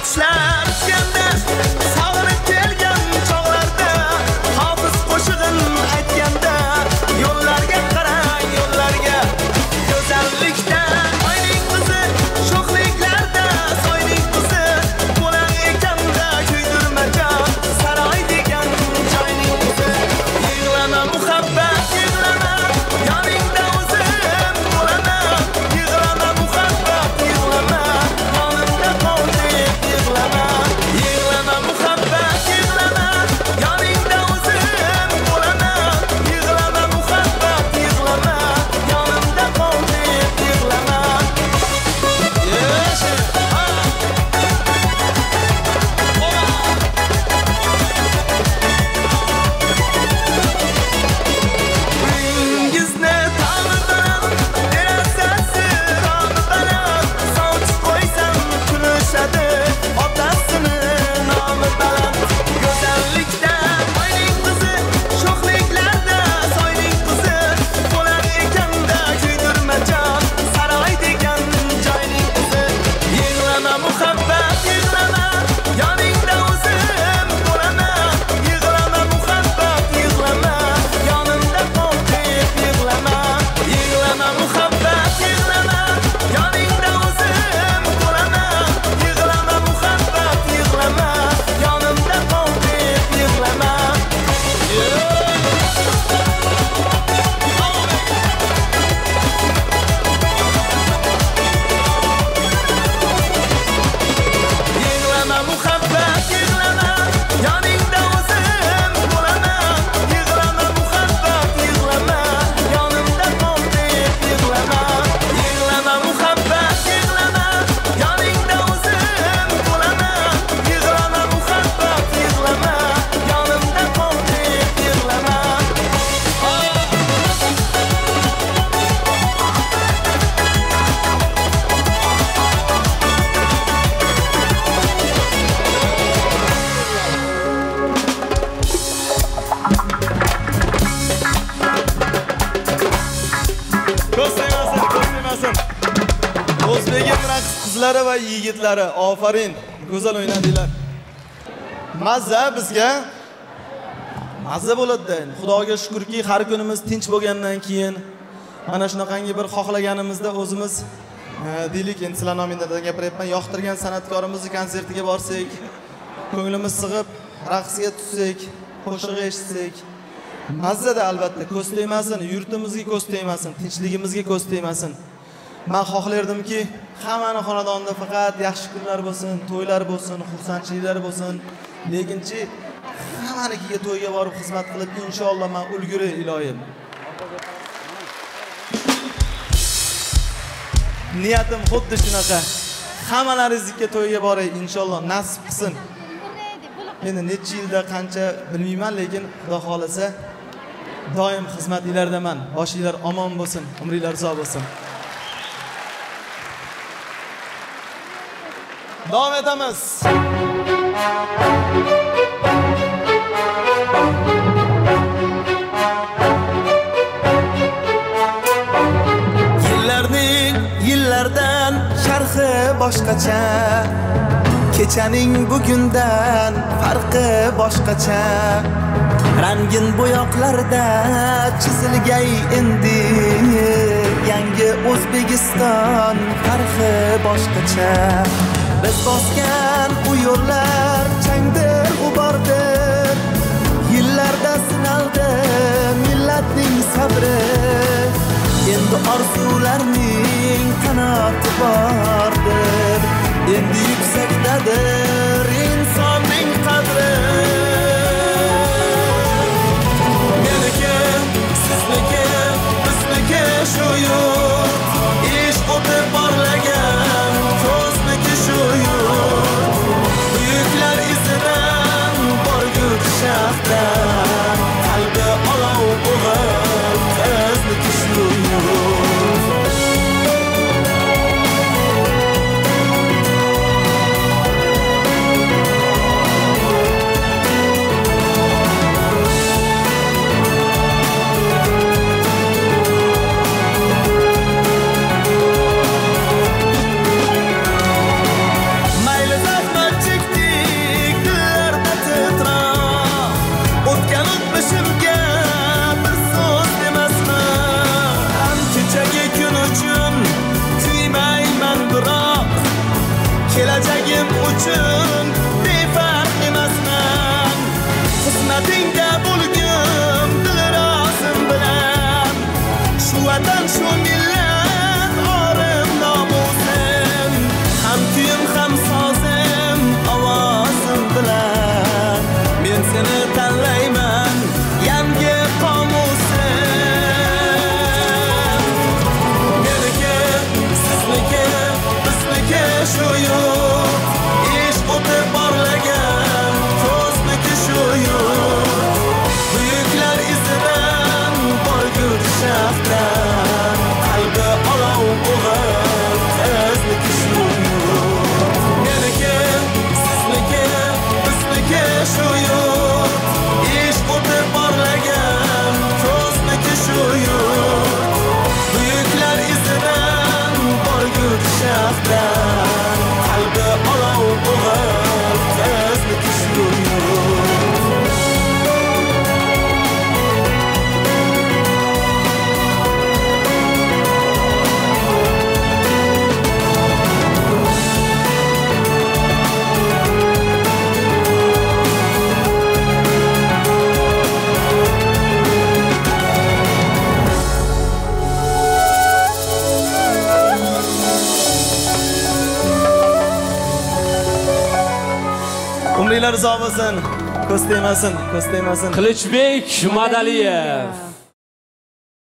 qushlar uchganda sog'inib kelgan chog'larda hofiz qo'shig'in aytganda yo'llarga qarang yo'llarga go'zallikda oyning qizi sho'xliklarda soyning qizi bo'lar ekanda kuydirmajon saroy degan joyning qizi yig'lama muhabbat yig'lama yoningda o'zim bo'laman yig'lama muhabbat yig'lama yonimda qol deb yig'lama yig'lama muhabbat yig'lama yoningda o'zim bo'laman yig'lama muhabbat yig'lama yonimda qol deb yig'lama uyingizni ta'mirdan derazasi romi baland sovchi qo'ysam kulishadi otasini nomi baland go'zallikda oyning qizi sho'xliklarda soyning qizi bo'lar ekanda kuydirmajon saroy degan joyning qizi yig'lama muhabbat yig'lama yoningda o'zim bo'laman yig'lama muhabbat yig'lama yonimda qol deb yig'lama yig'lama muhabbat yig'lama yoningda o'zim bo'laman yig'lama muhabbat yig'lama yonimda qol deb yig'lama yig'lama muhabbat yig'lama yoningda o'zim bo'laman yig'lama muhabbat yig'lama yonimda qol deb yig'lama yig'lama muhabbat yig'lama yoningda o'zim bo'laman yig'lama muhabbat yig'lama yonimda qol deb yig'lama ko'zlaymasin o'zbegim raqs qizlari va yigitlari ofarin go'zal o'ynadinglar mazza bizga mazza bo'ladi xudoga shukrki har kunimiz tinch bo'lgandan keyin mana shunaqangi bir xohlaganimizda o'zimiz deylik endi sizlar nominglardan gapiryapman yoqtirgan san'atkorimizni konsertiga borsak ko'nglimiz sig'ib raqsga tushsak qo'shiq eshitsak mazzada albatta ko'z tegmasin yurtimizga ko'z tegmasin tinchligimizga ko'z tegmasin men xohlardimki hammani xonadonida faqat yaxshi kunlar bo'lsin to'ylar bo'lsin xursandchiliklar bo'lsin lekinchi hammanikiga to'yga borib xizmat qilib inshaalloh men ulguri iloyim niyatim xuddi shunaqa hammalaringizga to'yga boray inshaalloh nasib qilsin endi necha yilda qancha bilmayman lekin xudo xolasa doim xizmatinglardaman boshinglar omon bo'lsin umringlar uzoq bo'lsin davom etamiz yillardan sharhi boshqacha kechaning bugundan farqi boshqacha rangin bo'yoqlarda chizilgay endi yangi O'zbekiston tarixi boshqacha biz bosgan bu yo'llar changdir g'ubordir yillarda sinaldi millatning sabri endi orzularning qanoti bordir endi yuksakdadir insonning qadri meniki sizniki bizniki shu yurt ish o'tib borlagan ko'zniki shu yurt buyuklar izidan borgut shaxtdan qalbi olov o'g'il qizniki shu yurt uchun befarq emasman. Xizmatingda bo'lgim dilrozim bilan. Shu vatan, shu millat orim nomusim. Ham kuyim, ham sozim, ovozim bilan. Men seni tanlayman, yangi qomusim. Meniki, sizniki, bizniki shu yurt. Ish o'tib borlagan, ko'zniki shu yurt. Buyuklar izidan borgur shaxtdan. Qalbi olov o'g'il, qizniki shu yurt. Meniki, sizniki, bizniki shu yurt. Ish o'tib borlagan, ko'zniki shu yurt. Buyuklar izidan borgur shaxtdan. Qalbi olov o'g'il, qizniki shu yurt. Umrlar uzoq bo'lsin. Ko'z tegmasin, ko'z tegmasin. Qilichbek Madaliyev